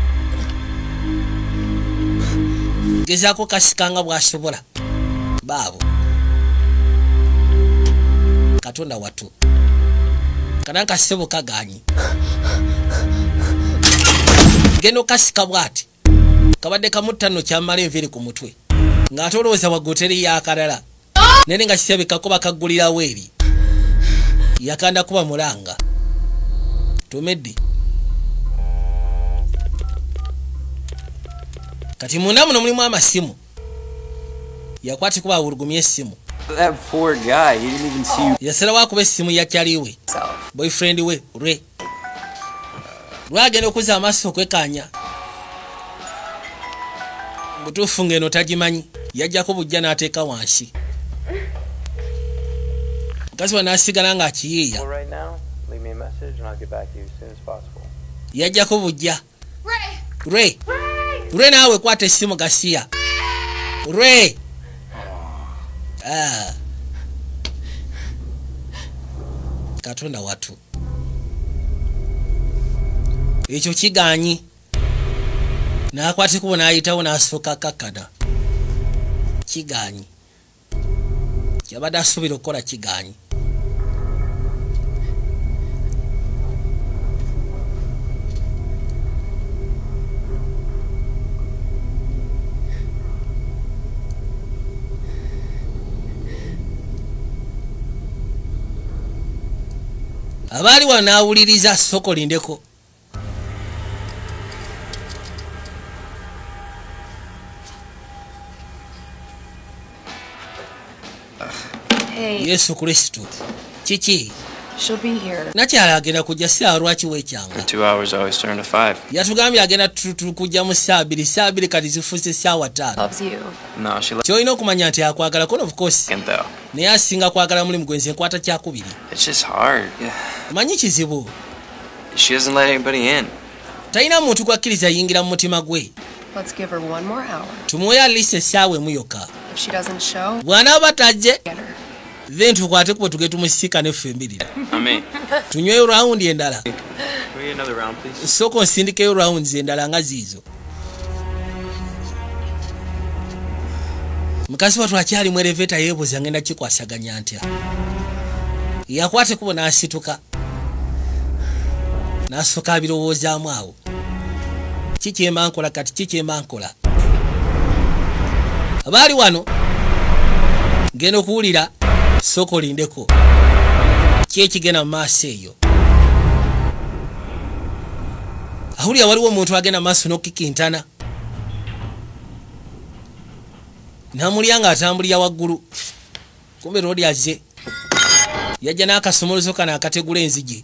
gezaako kasikanga bw'asobola baabo katonda wattu kananka ssebo kaganyi genda okasika bw'ati kabadde kamuttano kyamala enviri ku mutwe ng'ate olowooza waggoteri yakalala nene nga kisabikako bakaggulirawo eri yakanda kuba mulanga tomedde kati munda muno mulimu amasimu yakwati kuba awulugumya essimu That poor guy, he didn't even see you. yasalawo akuba essimu ya kyaliwe boyfriend we lwe lwagenda okuzza amaaso okwekanya butuufu ng'eno tagimanyi yajjako bujja n'ateeka wansi mukazi wa n'asigala ng'akiyiiya Well, right now, leave me a message and I'll get back to you as soon as possible. yajjako bujja lwe lwe naawe kwata essimu gasiya lwe ah. katonda wattu ekyo kiganyi n'akwatikubo n'ayitawo n'asooka kakkana kiganyi kyabadde asuubira okukola kiganyi abaali wano n'awuliriza soko lindeko Hey, yesu kristo kiki she'll be here. nakyala agenda kujja ssaawa lwaki weekyanga Two hours always turn to five. yatugambye agenda kujja mu ssaawa bbiri ssaawa bbiri kati zifuuse ssaawa ttaano Loves you. No, she kyolina okumanya nti akwagala kono of course left though. naye asinga kwagala mulimu gwenzi enkwata kyakubiri It's just hard. Yeah. manyi kizibu She doesn't let anybody in. talina muntu gwakkiriza yingira mu mutima gwe Let's give her one more hour. tumuwe alisi essaawa emu yokka If she doesn't show, bw'anaaba tajje get her. then tukwate kubo tuge tumusika neffe embirira I mean, tunyweyo rawundi endala can we get another round, please? sooka onsindikeyo rawundi endala nga ziizo mukazi wattu akyali mu eleveta yeebuuza ngenda kikwasaganya ntya yakwate kubo n'asituka n'asooka abirowoozaamu awo kikyemba nkola kati kikyemba nkola abaali wano ngenda okuwulira soko lindeko kyekigenda mu maaso eyo ahulira waliwo omuntu agenda maaso n'okikintana namulya nga atambulira waggulu kumbe roodi azze yajja n'akasomolozo kano akategula enzigi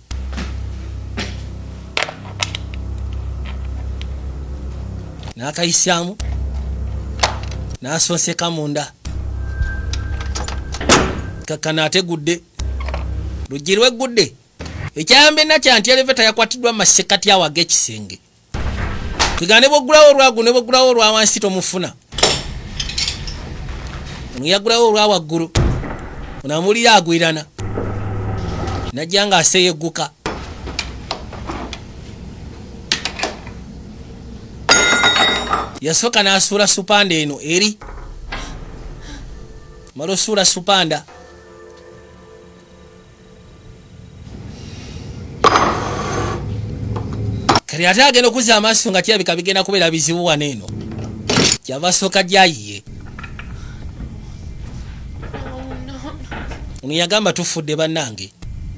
n'akayisaamu n'asonseka munda kakkana ategudde luggi lweggudde ekyayamba enakya nti eleveta yakwatiddwa mumasekati awo ag'ekisenge twigane bw'oggulawo olwagu ne bw'oggulawo olwa wansi tomufuna ono yaggulawo olwa waggulu ono amulira agwirana najja nga aseeyeguka. Yasooka n'asuula supanda eno eri mala osuula supanda kali ate agenda okuzza amaaso nga kirabika bigenda kubeera bizibu wano eno kyava asooka gyayiye. Ono yagamba tufudde bannange.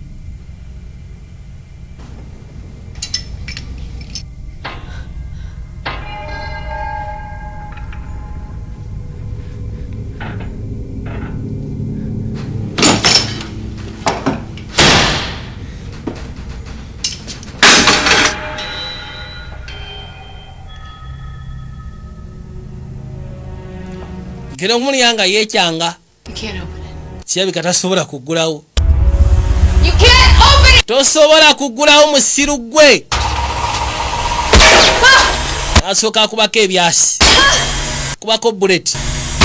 Kino omuliyanga yeekyanga. Kirabika tasobola kuggulawo. Tosobola kuggulawo musiru gwe. Asooka akubako ebyasi. Kubako bullet.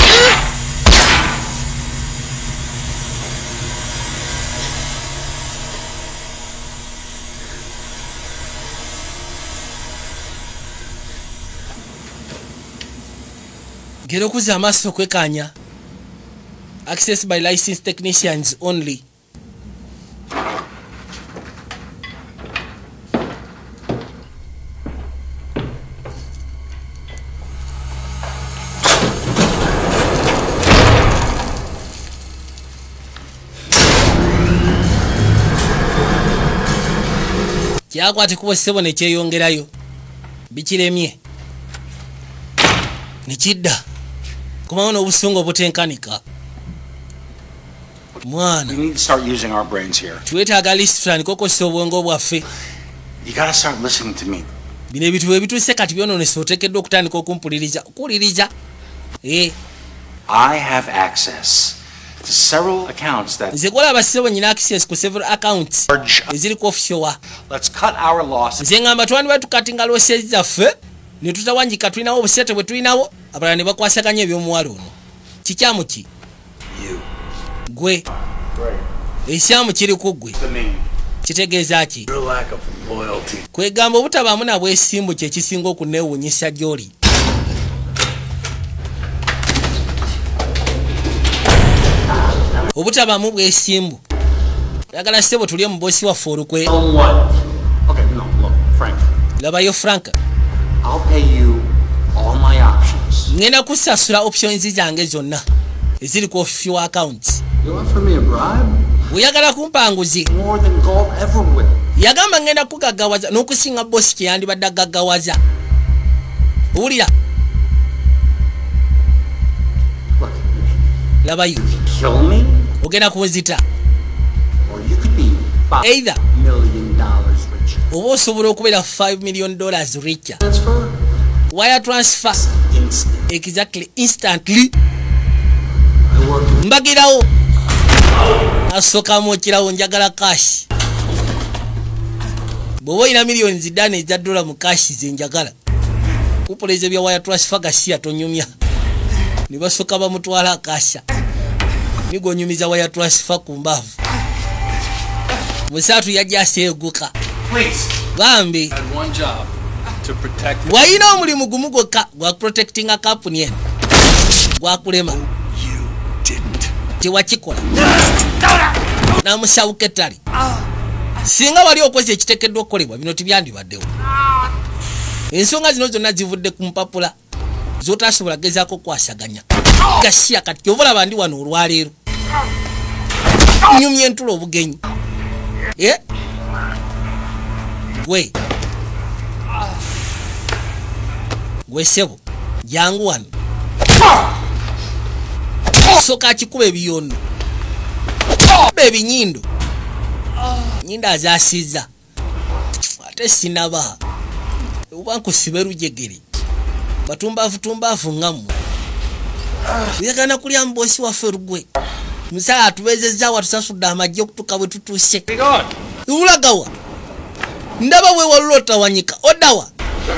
Gera okuzza amaaso okwekanya. Access by licensed technicians only. Kyakwate kuba ssebo ne kyeyongerayo. Bikiremye. Nikidda. Kumawo n'obusungu obutenkanika. Mwana. We need to start using our brains here. Twetaaga list fulani kokosa obwongo bwaffe. You gotta start listening to me. Bino ebintu ebituuse kati byonoonese oteekeddwa okutandika okumpuliriza. Okuwuliriza. Eh. I have access to several accounts that nze gwolaba ssebo nyina access ku several accounts eziri ku offshore. Let's cut our losses. Nze ngamba twandibadde tukatinga losses zaffe ne tutawanjika tulinawo obusete bwe tulinawo abalala ne bakwasaganya ebyomuwala ono. Kikyamu ki? Gwe. Ekyamu kiri ku gwe. Kitegeeza ki? Kwegamba obutabaamu na bwesimbu kye kisinga okuneewuunyisa gy'oli. Obutabaamu bwesimbu. Yagala ssebo tulye mu bosi waffe olukwe. Okay, no, look, Frank. Labayo Frank. I'll pay you all my options. Ngenda kusasula options zange zonna eziri ku offshore accounts. You offer me a bribe? Uyagala kumpanguzi. More than gold ever will. Yagamba ngenda kugaggawaza n'okusinga bosi kye yandibadde agaggawaza. Owulira? Look, labayo. Kill me? Ogenda kunzita. Or you could be five Either. million dollars richer. Oba osobola okubeera five million dollars richer. Transfer? Wire transfer. Instant. Exactly. Instantly. I work. Mbagirawo. Asooka mwokirawo njagala cash. Bw'oba olina millions ddana eza dola mu cash ze njagala. Kupuleza bya wire transfer gasiya tonyumya. Ne basooka bamutwala akasha. Nigonyumiza wire transfer ku mbavu. Musatu yajja aseeguka. Please. Bambi. Had one job to protect. Wayina omulimu gumu gwokka gwa protecting a company eno. Gwakulema. Tewakikola. Namusawuka ettali. Singa wali okoze ekiteekeddwa okukolebwa bino tibyandibaddewo. Ensonga zino zonna zivudde ku mpapula z'otasobola gezaako kwasaganya. Gasiya kati obalaba ndi wano olwaleero. Nyumya entulo obugenyi. Eh? Gwe. Gwe ssebo. Jangu wano. Soka akikuba ebiyondo. Ebinyindo. Nyindo azaasiza. Ate sinaba. Oba nkusibe lujegere. Batumbavu tumbavu ngamu. Uyagana kulya mbosi waffe rugwe. Musaa atubezezza watusasudde amajje okutuka bwe tutuuse. Ulagawa. Ndaba we walota wanyika. Odawa.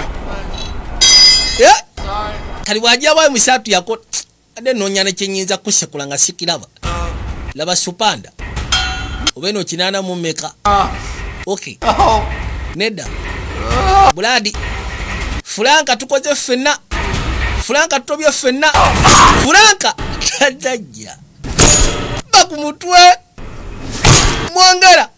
Eh? Kali wajja bae musatu yako. Ade nonya ne kyenyinza kusekula nga sikiraba. Laba supanda. Obeno kinana mu meka. Okay. Nedda. Buladi. Franka tukoze fenna. Franka tobye fenna. Franka tajja. Bakumutwe. Mwangala.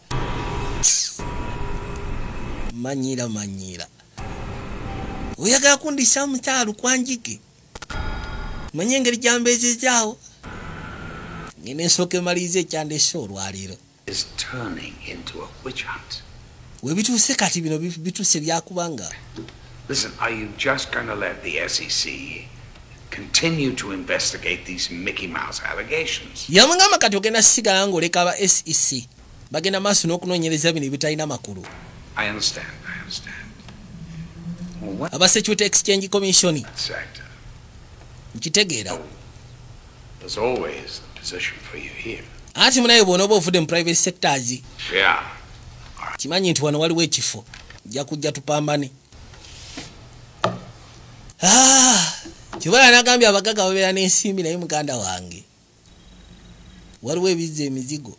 Manyira manyira. Oyagala kundisa mutalo kwanjike. Manyengeri jambeze zao. Ngene soke malize kyande shorwaliro. Is turning into a witch hunt. We bituse kati bino bituse byakubanga. Listen, are you just going to let the S E C continue to investigate these Mickey Mouse allegations? Yamangama kati ogenda sigala ngoleka aba S E C. Bagenda maso n'okunonyereza bino bitalina makulu. I understand, I understand. Well, what Aba Security Exchange Commission. sector? Nkitegeera. There's always a position for you here. Ati munaye bw'ono oba ovudde mu private sectors. Yeah. Kimanyi nti wano waliwo ekifo. Nja kujja tupambane. Ah, kibala nagambye abagaga babeera n'ensimbi naye muganda wange. Waliwo ebizza emizigo.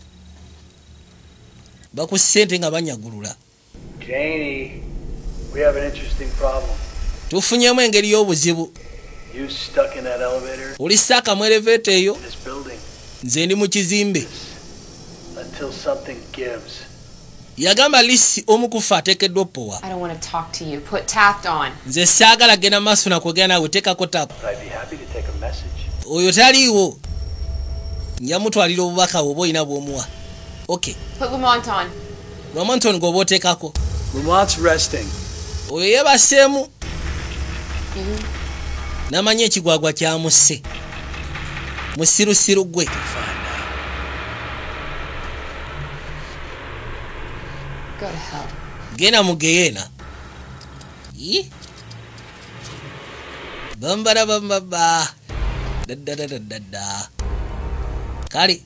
Bakusente nga banyagulula. Janie, we have an interesting problem. Tufunyemu engeri y'obuzibu. You stuck in that elevator? Oli saka mu elevator eyo. This building. Nze ndi mu kizimbe. Until something gives. Yagamba lisi omukufa atekeddwa opowa. I don't want to talk to you. Put Taft on. Nze saagala genda maaso na kwogera naawe teekako tapu. I'd be happy to take a message. Oyo taliiwo. Nja mutwalira obubaka oba olina bw'omuwa. Okay. Put Lamont on. Lamont on gwoba oteekako. Lamont's resting. Oyo yeebaseemu. Namanyi ekigwagwa kyamusse. Musirusiru gwe. Go to hell. Genda mu geyeena. Yi? Bambara bambaba. Daddadadadda. Kale.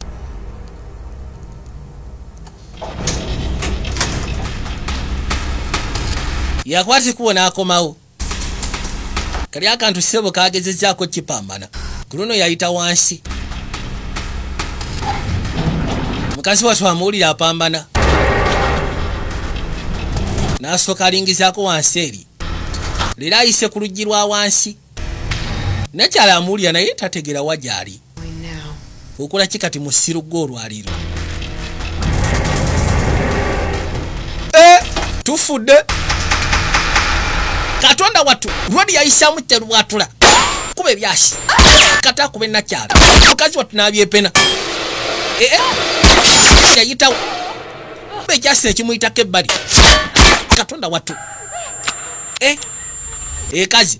Yakwati kubona akomawo. Kali akantu sebo kagezezzaako kipambana. Kuno yayita wansi. Mukazi watu amuwulira apambana. N'asooka alingizaako wansi eri. Leero ayise ku luggi lwa wansi. Nakyala amuwulira naye tategeera wa gy'ali. Okola ki kati mu ssiru gw'olwaliro? Eh, tufudde. Katonda watu rwadi yaishamu terwatula. Kube byashi. Kata kube nakyala. Mukazi watu nabyepena. Eh eh. Yayita. Be kyasi kimuyita kebbali. Katonda watu. Eh. Eh kazi.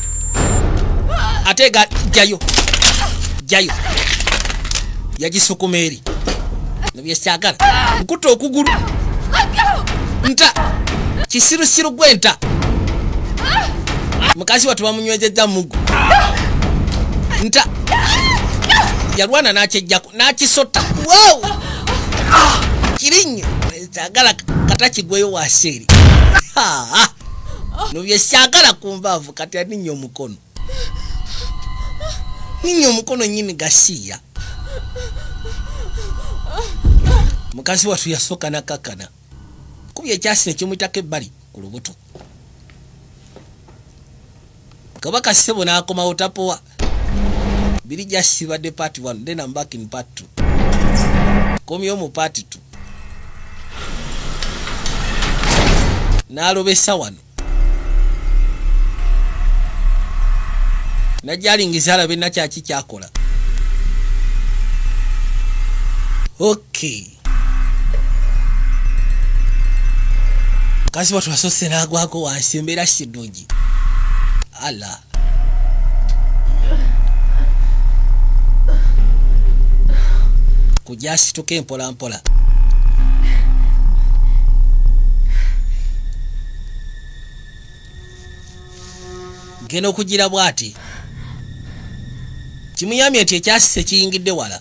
Atega jayo. Jayo. Yagisukumeri. Nabyesagala. Nkuto okuguru. Nta. Kisiru siru gwenta. Mukazi watu bamunywezezza mugu. Nta. Yalwana n'akijjako n'akisota. Wow! Kirinye. Sagala kata kigweyo waseri. Ha. No byesagala kumbavu kati aninyo omukono. Ninyo omukono nyini gasiya. Mukazi watu yasoka nakakana. Kubye kyasi ne kimuyitako ebbali ku lubuto. Kabaka sebo n'akomawo tapowa. Biri jasibadde part one, then I'm back in part two. Komyo mu part two. N'alobesa wano. Najalingiza alabe nakyaki kyakola. Okay. Kasi watu wasose n'agwako wansi embeera sidungi. Ala. Kujasi tuke mpola mpola. Geno kugira bwati. Kimuyamye eti ekyasise kiyingidde wala.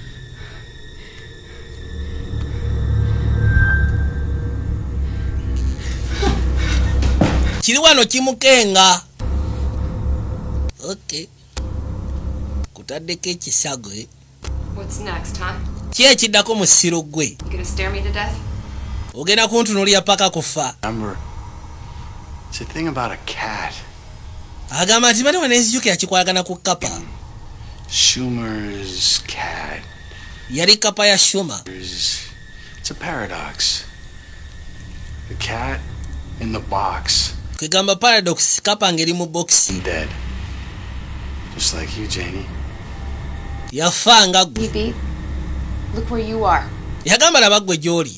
Kiri wano kimukenga. Okay. Kutaddeko ekisago eh. What's next, huh? ki ekiddako mu ssiro gwe You gonna stare me to death? ogenda kuntunuulira paka kufa. Remember, it's a thing about a cat. Agamba nti bane wanenzijukira kikwagana ku kapa. Schumer's cat. Yali kapa ya Schumer. It's a paradox. The cat in the box. Kwegamba paradox, kapa ngeri mu box. Dead. Just like you, Janie. Yafa nga gwe. Beep. Look where you are. Yagamba laba gwe gy'oli.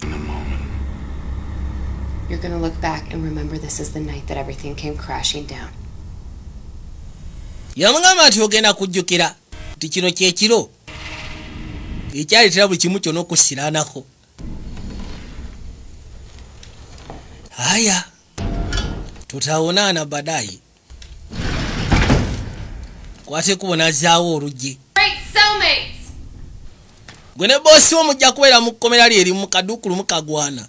You're gonna look back and remember this is the night that everything came crashing down. Yamugamba nti ogenda kujjukira nti kino kyekiro ekyaleetera buli kimu kyonna okussiraanako. Haya, tutaonana baadaye. Kwate kubonazaawo oluggi. Great cellmates! Gwe ne boosi wo mujja kubeera mu kkomera lyeri mu kaduukulu mukagwana.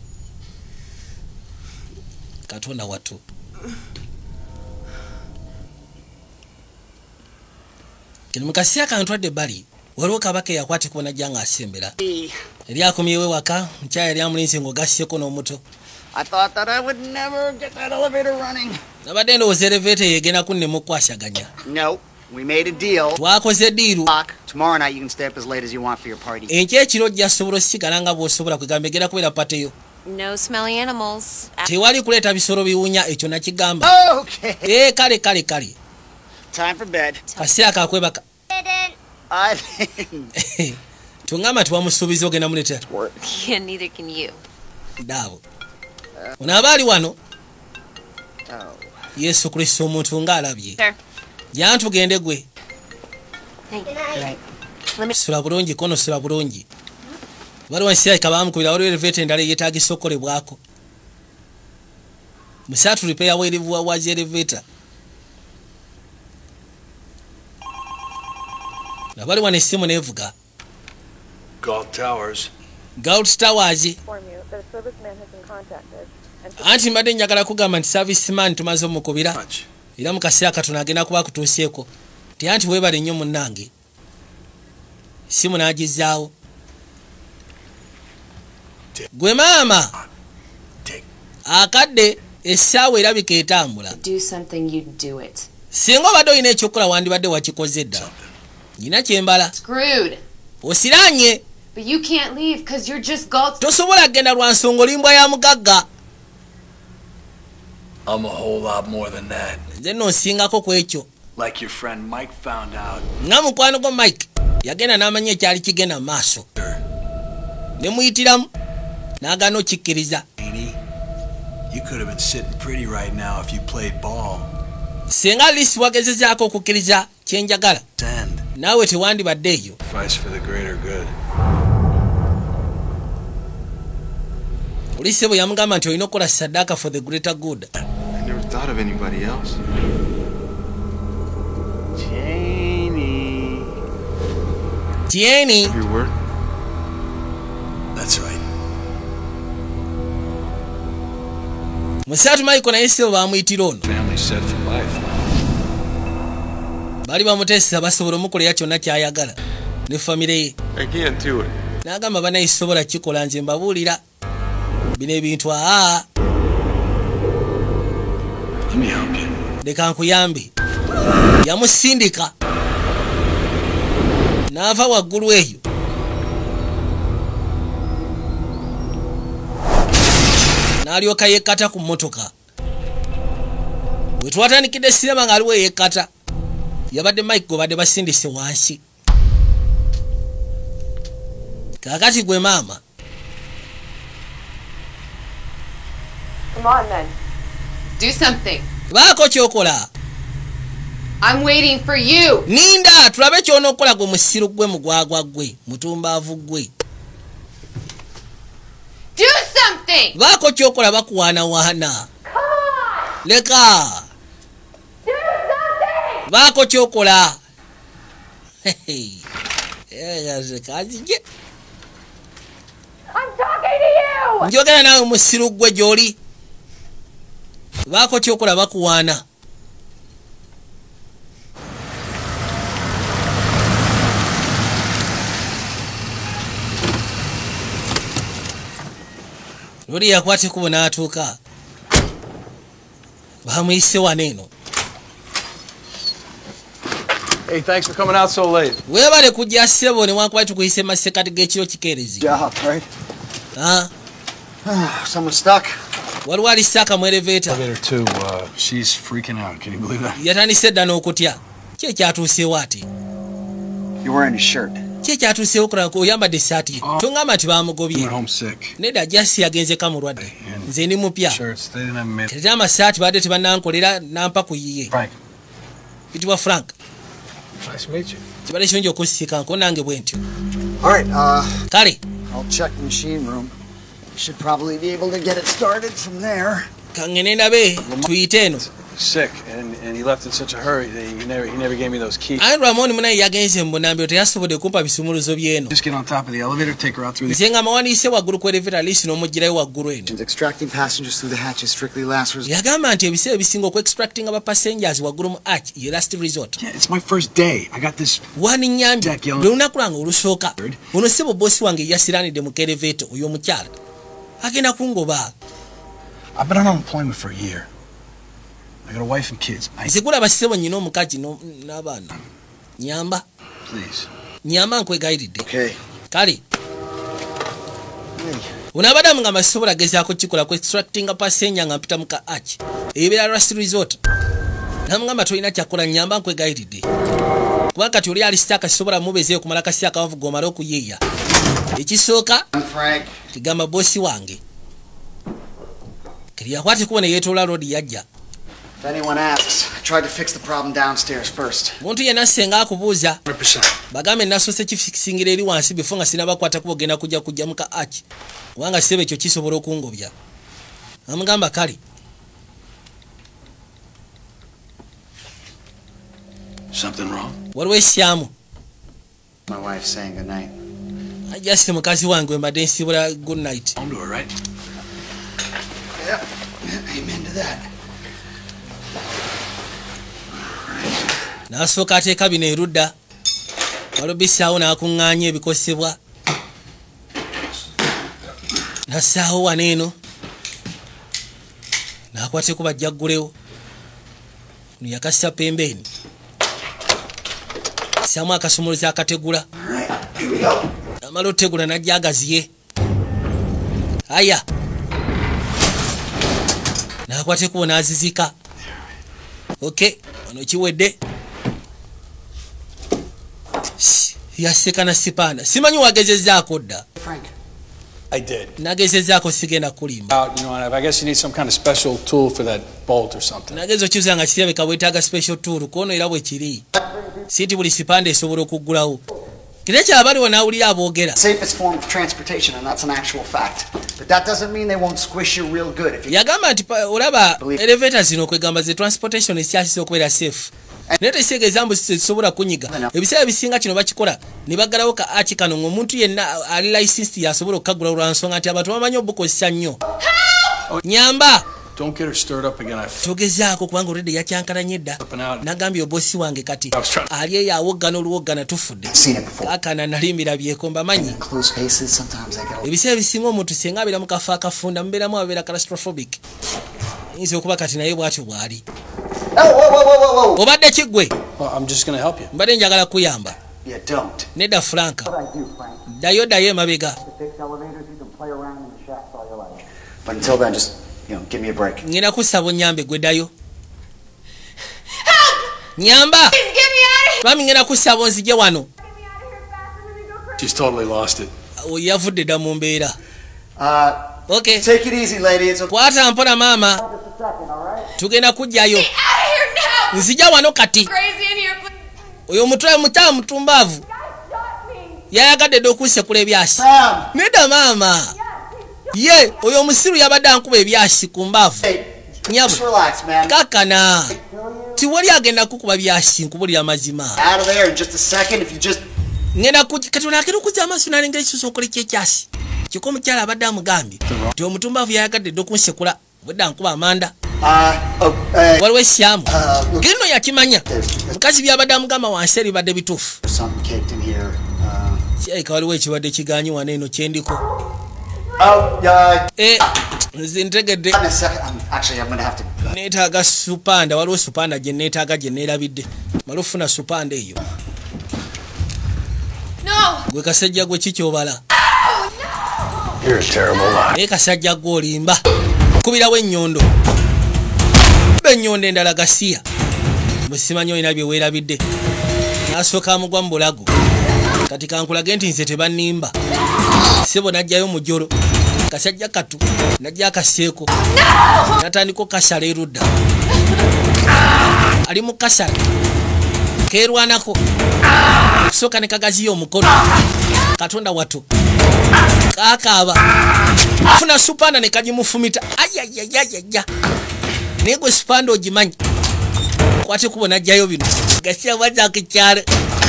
Katonda wattu. Kino mu kaseera kantwadde bali waliwo kabaka eyakwate kubona jjanga asembera. Eri akomyewo ewaka mukyala yali amulinze ng'ogasseko n'omuto. I thought that I would never get that elevator running. Nabadde ndowooza elevator yegenda kunnema okwasaganya. No, we made a deal. Twakoze diiru. Tomorrow night you can stay up as late as you want for your party. Enkya ekiro ojja sobola osigala nga bw'osobola kwegamba egenda kubeera pateyo. No smelly animals. Tewali kuleeta bisolo biwunya ekyo nakigamba. Okay. Eh, kale kale kale. Time for bed. Kaseera kakwebaka. I think. Tungamba tiwamusuubiza ogenda muleetera. Yeah, neither can you. Daabo. Ono aba ali wano. Yesu Kristo omuntu ng'alabye. Jja tugende gwe. Sula bulungi kono sula bulungi. Waliwo ensirayika baamukubira waliwo elevator endala eyeetaagisa okukolebwako. Musatu repair weerivuwa wazi elevator. Nabali wano essimu neevuga. Galt Towers. Galt Towers. Anti mbadde njagala kugamba nti serviceman tumaze omukubira. Era mu kaseera katono agenda kuba kutuuseeko. Ti anti weebale nnyo munnange. Simu n'agizaawo. Gwe maama. Akadde essaawa erabika etambula. Do something, you do it. Singa obadde olina ekyokukola wandibadde wakikoze dda. Nina kyembala. Screwed. Osiranye. But you can't leave because you're just Galt. Tosobola kgenda lwa nsonga olimbwa ya mugagga. I'm a whole lot more than that. Nze nno nsingako ku ekyo. Like your friend Mike found out. Nga mukwano gwo Mike yagenda n'amanya ekyali kigenda maaso. Ne muyitiramu n'agaana okikkiriza. You could have been sitting pretty right now if you played ball. Singa alisi wagezezaako okukkiriza kyenjagala. Naawe tewandibadde eyo. Fight for the greater good. Olise bwe yamugamba nti olina okukola saddaaka for the greater good. I never thought of anybody else. Janie. Tieni. Your word? That's right. Musatu Michael naye si baamuyitira ono. Family set for life. Bali bamuteesa basobola omukolera kyonna ky'ayagala ne famire ye. I can't do it. N'agamba banayisobola kikola nze mbabuulira. Bino ebintu aa. Let me help you. Leka nkuyambe. Yamusindika. N'ava waggulu eyo. N'alyoka yekkata ku mmotoka. Bwe twatandikidde sinema ng'aliwo yekkata. Yabadde Mike gwe badde basindise wansi. Kaakati gwe maama. Come on then. Do something. Baako kyokola. I'm waiting for you. Ninda tulabe ky'onookola gwe musiru gwe mugwagwa gwe mutumbaavu gwe. Do something. Baako kyokola bakuwaanawaana. Leka. Do something. Baako kyokola. Eyaze kazije. I'm talking to you. Njogera nawe musiru gwe gy'oli. Baako kyokola bakuwaana. Lodi yakwate kubo n'atuuka. Bamuyise wano eno. Hey, thanks for coming out so late. Weebale kujja ssebo ne wankuba tukuyise masekati g'ekiro kikeerezi. Job, right? Ah. Someone stuck. Waliwo alisaka mu elevator. Elevator two, uh, she's freaking out. Can you believe that? Yatandise dda n'okutya. Ki ekyatuuseewo ate? You're wearing a shirt. Ki ekyatuuseewo kulaba ko oyambadde essaati? Tongamba nti baamugobye. Went home sick. Nedda Jasi yagenzeko mulwadde. Nze ndi mupya. Shirts, they didn't have made. Kati amasaati badde tebannankolera nampa ku yiye. Frank. Bitibwa Frank. Nice to meet you. Kibadde kirungi okusisiika nko nange bwe ntyo. All right, uh, Kale. I'll check the machine room. You should probably be able to get it started from there. Kangene ndabe tuyite eno. Sick, and and he left in such a hurry that he never he never gave me those keys. Andrew Ramon munaye yagenze mbonambyo teyasobodde kumpa bisumuluzo byeno. Just get on top of the elevator, take her out through the. Nzenga mawandiise waggulu ku elevator lisi n'omugirayo waggulu eno. Extracting passengers through the hatch is strictly last resort. Yagamba nti ebiseera ebisinga oku-extracting aba passengers waggulu mu arch ye last resort. Yeah, it's my first day. I got this. Wani nyambi bwe lunaku lwange olusooka ono sebo bosi wange yasiranidde mu elevator oyo omukyala agenda kungoba. I've been on unemployment for a year. I got a wife and kids. I... Nzigula basebo nyina omukazi n'abaana. Nyamba. Please. Nyamba nkwegayiridde. Okay. Kale. Unabada nga masobola gezaako kikola ku extracting passenger nga mpita muka arch. Ebeera last resort. Namugamba tolina kyakola nyamba nkwegayiridde. Kuba kati oli ali sitaka sobola mubezeeyo kumala kasi akawavu gomala okuyeeya. Ekisooka kigamba bosi wange. Kiri yakwate kuba ne yeetoola roadi yajja. If anyone asks, I tried to fix the problem downstairs first. Muntu yenna senga akubuuza bagambe nasoose kifikisingira eri wansi befo nga sinabakwata kuba ogenda kujja kujja muka arch kubanga sebe ekyo kisobola okungobya. Amugamba kale. Something wrong? Waliwo essyamu. My wife's saying good night. Ajasi mukazi wange mbadde nsibula good night. Home to her, right? Yeah, amen to that. N'asooka ateeka bino erudda. Walubisaawo n'akuŋŋaanya ebikosebwa. N'assaawo wano eno. N'akwateko bajjaggulewo. Ono yakassa pembeeni. Assaamu akasumuluzi akategula. Amala otegula n'ajja agaziye. Aya. N'akwateko n'azizika. Okay, wano kiwedde. Yaseka na sipana. Simanyi wagezezzaako dda. Frank. I did. Nagezezzaako sigenda kulimba. Uh, you know, I guess you need some kind of special tool for that bolt or something. Nageza okyusa nga kirabika bwetaaga special tool kono era bwe kiri. Siti buli sipande esobola okuggulawo. Kire kyabaliwo n'awulira aboogera. Safest form of transportation, and that's an actual fact. But that doesn't mean they won't squish you real good. If you Yagamba nti olaba elevator zino kwegamba ze transportation ekyasise okubeera safe. Naye tekiseegeza mbu zisobola kunyiga. Ebiseera bisinga kino bakikola ne baggalawo ka arch kano ng'omuntu yenna ali licensed yasobola okukaggula lwa nsonga nti abantu bamanyi obukozesa nnyo. Nyamba. Don't get her stirred up again. I Togezaako kubanga already yakyankalanye dda. Nagambye obosi wange kati ali eyo awoggana oluwoggana tufudde. Kaakana nalimbira byeko mbamanyi. Ebiseera bisinga omuntu singa abeera mu kafo akafunda mubeeramu abeera claustrophobic. Yinza okuba kati naye bw'atyo bw'ali. Obadde kiggwe? I'm just going to help you. Mbadde njagala kuyamba. You don't. Nedda Franka. Ddayo ddayo emabega. But until then, just, you know, give me a break. Ngenda kusaba onyambe gwe ddayo. Nyamba! Mami ngenda kusaba onzije wano. She's totally lost it. Yavudde dda mu mbeera. Uh, okay. Take it easy, lady. It's okay. Kwata mpona maama. Tugenda kujjayo. Nzija wano kati. Oyo omutwe muta mutumbavu. Yayagadde dde okunsekula ebyasi. Nedda maama. Ye, oyo omusiru yabadde ankuba ebyasi ku mbaavu. Nyabu. Kakana. Tiwali agenda kukuba byasi nkubulira mazima. Out of there in just a second if you just ngenda kujja kati onakera okujja amaaso n'alengera ekisuso okola ekyekyasi. Kiko omukyala abadde amugambye nti omutumbavu yayagadde dde okunsekula bwedde ankuba amanda. Waliwo essyamu. Gino yakimanya. Mukazi byabadde amugamba wansi ebibadde bituufu. Kirabika waliwo ekibadde kiganyi wano eno kyendiko. Oh, uh... Eh, nzintegedde. In a second. I'm, actually, I'm gonna have to... Neetaaga supanda, waliwo supanda gye neetaaga gye neerabidde. Mala ofuna supanda eyo. No! Gwe kasajja gwe ki ky'obala? Oh, no! You're a terrible liar. Naye kasajja gwe olimba. Kubirawo ennyondo. Be ennyondo endala gasiya. Bwe simanyi olina bye weerabidde. N'asooka amugwa mu bulago. Kati kankulage nti nze tebannimba. Ssebo n'ajjayo mu jjolo. Kasajja katu najja akaseeko. Natandika okasala erudda. Ali mu kasala. Keerwanako. Kusooka ne kagaziyo omukono. Katonda watu. Kaakaaba. Afuna supanda ne kagimufumita. Ayayayayaya. Naye gwe supanda ogimanyi. Kwate kubo najjayo bino. Gasiya bazza akikyalo.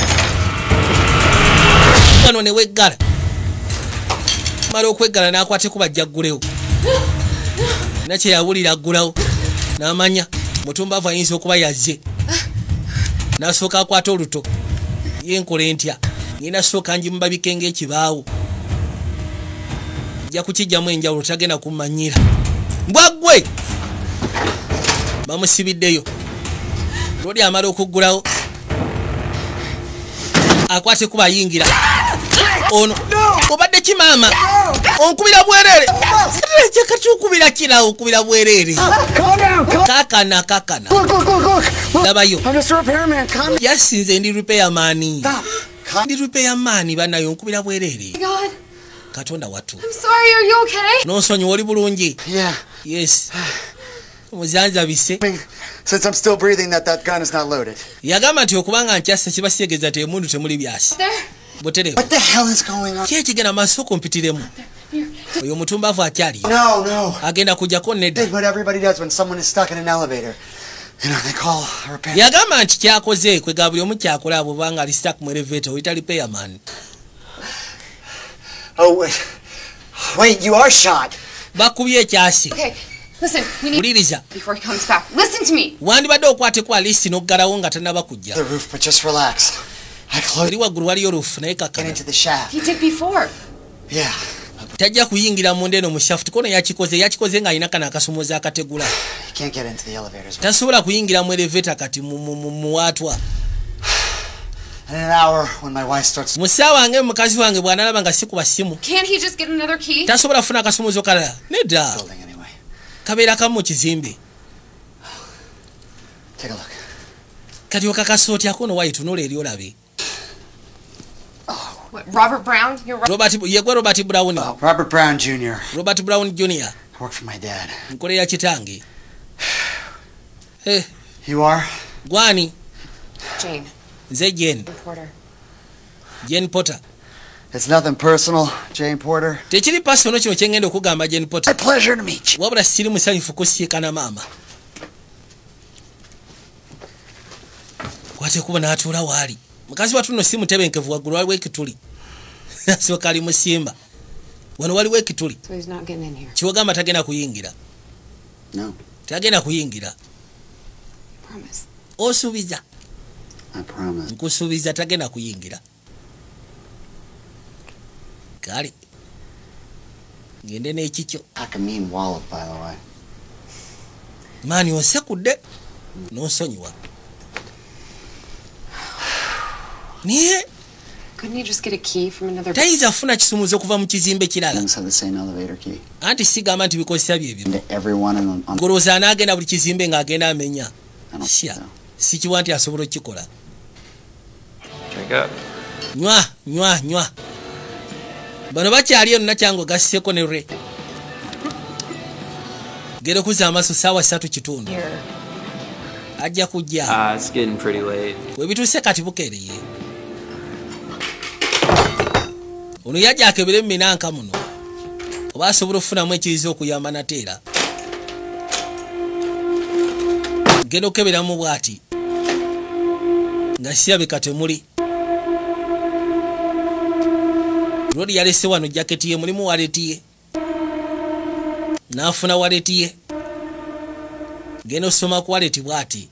Wano ne weggala. Mala okweggala n'akwate kuba ajja ggulewo. Nakye yawulira aggulawo. N'amanya mutumbavu ayinza okuba yazze. N'asooka akwata oluto. Ye nkola entya. Ngenda sooka njimubabike ng'ekibaawo. Nja kukijjamu enjawulo tagenda kummanyira. Mbwaggwe! Bamusibiddeyo. Lodi amala okuggulawo. Akwate kuba ayingira. Ono obadde ki maama? Onkubira bwerere. Nje kati okubira kirawo okubira bwerere. Kakana kakana. Labayo. Yasinze ndi repair man. Ndi repair man banayo onkubira bwerere. God. Katonda watu. I'm sorry, are you okay? Nonsonyi oli bulungi. Yeah. Yes. Muzanza bise. Since I'm still breathing, that that gun is not loaded. Yagamba nti okubanga nkyasa kibasiegeza te mundu temuli byasi. Botere. What the hell is going on? Kye kigenda maaso kompitiremu. Oyo mutumbavu akyali. No, no. Agenda kujjako nedda. What everybody does when someone is stuck in an elevator. You know, they call a repair. Yagamba nti kyakoze kwega buli omu kyakola abo banga ali stuck mu elevator oyita repair man. Oh, wait. Wait, you are shot. Bakubye ekyasi. Okay, listen, we need... Uliriza. Before he comes back, listen to me. Wandibadde okwate kwa list n'oggalawo nga tannaba kujja. The roof, but just relax. I closed... Eri waggulu waliyo roof naye Get kakana. into the shaft. He did before. Yeah. Tajja kuyingira mu ndeeno mu shaft kono yakikoze yakikoze nga alina kana akasomoza akategula. You can't get into the elevators. Tasobola kuyingira mu elevator kati mu mu watwa. In an hour when my wife starts... Musa wange mukazi wange bwanalaba nga sikuba simu. Can't he just get another key? Tasobola funa akasomozo kalala. Nedda. Building anyway. Kabeera kamu mu kizimbe. Take a look. Kati okakasooti akono wayitunula eri olabe. What, Robert Brown? You're Ro- Robert yegwe Robert Brown. Oh, Robert Brown Junior Robert Brown Junior I work for my dad. Nkole ya kitange. Eh. You are? Gwani. Jane. Nze Jane. Porter. Jane Potter. It's nothing personal, Jane Porter. Tekiri personal kino kyengenda okugamba Jane Potter. A pleasure to meet you. Wabula siri musanyufu kusiikana maama. Kwate kuba n'atuula waali. Mukazi watu nno si mutebenkevu waggulu waliwo ekituli. Asooka ali musimba. Wano waliwo ekituli. So he's not getting in here. Kiwagamba tagenda kuyingira. No. Tagenda kuyingira. Promise. Osuubiza. I promise. Nkusuubiza tagenda kuyingira. Kale. Ngende n'ekikyo. Like a mean wallop, by the way. Maani onsekudde. N'onsonyiwa. Niye. Couldn't you just get a key from another... Tayinza funa kisumuzo okuva mu kizimbe kirala. Things have the same elevator key. Anti sigamba nti bikozesa bye byo. Everyone on... on... Golooza anaagenda buli kizimbe ng'agenda amenya. I don't Sya. think so. Sikiwa nti asobola okukikola. Drink up. Nywa, nywa, nywa. Bano bakyali eno nakyango gasseko ne re. Genda okuza amaaso ssaawa ssatu kitundu. Ajja kujja. Ah, it's getting pretty late. We bituuse kati bukeereye. Ono yajja akebere mu minanka muno. Oba asobola okufunamu ekiriza okuyamba nateera. Genda okeberamu bw'ati. Nga sirabika temuli. Rodi yalese wano jaketi ye mulimu waleti ye. N'afuna waleti ye. Genda osoma ku waleti bw'ati.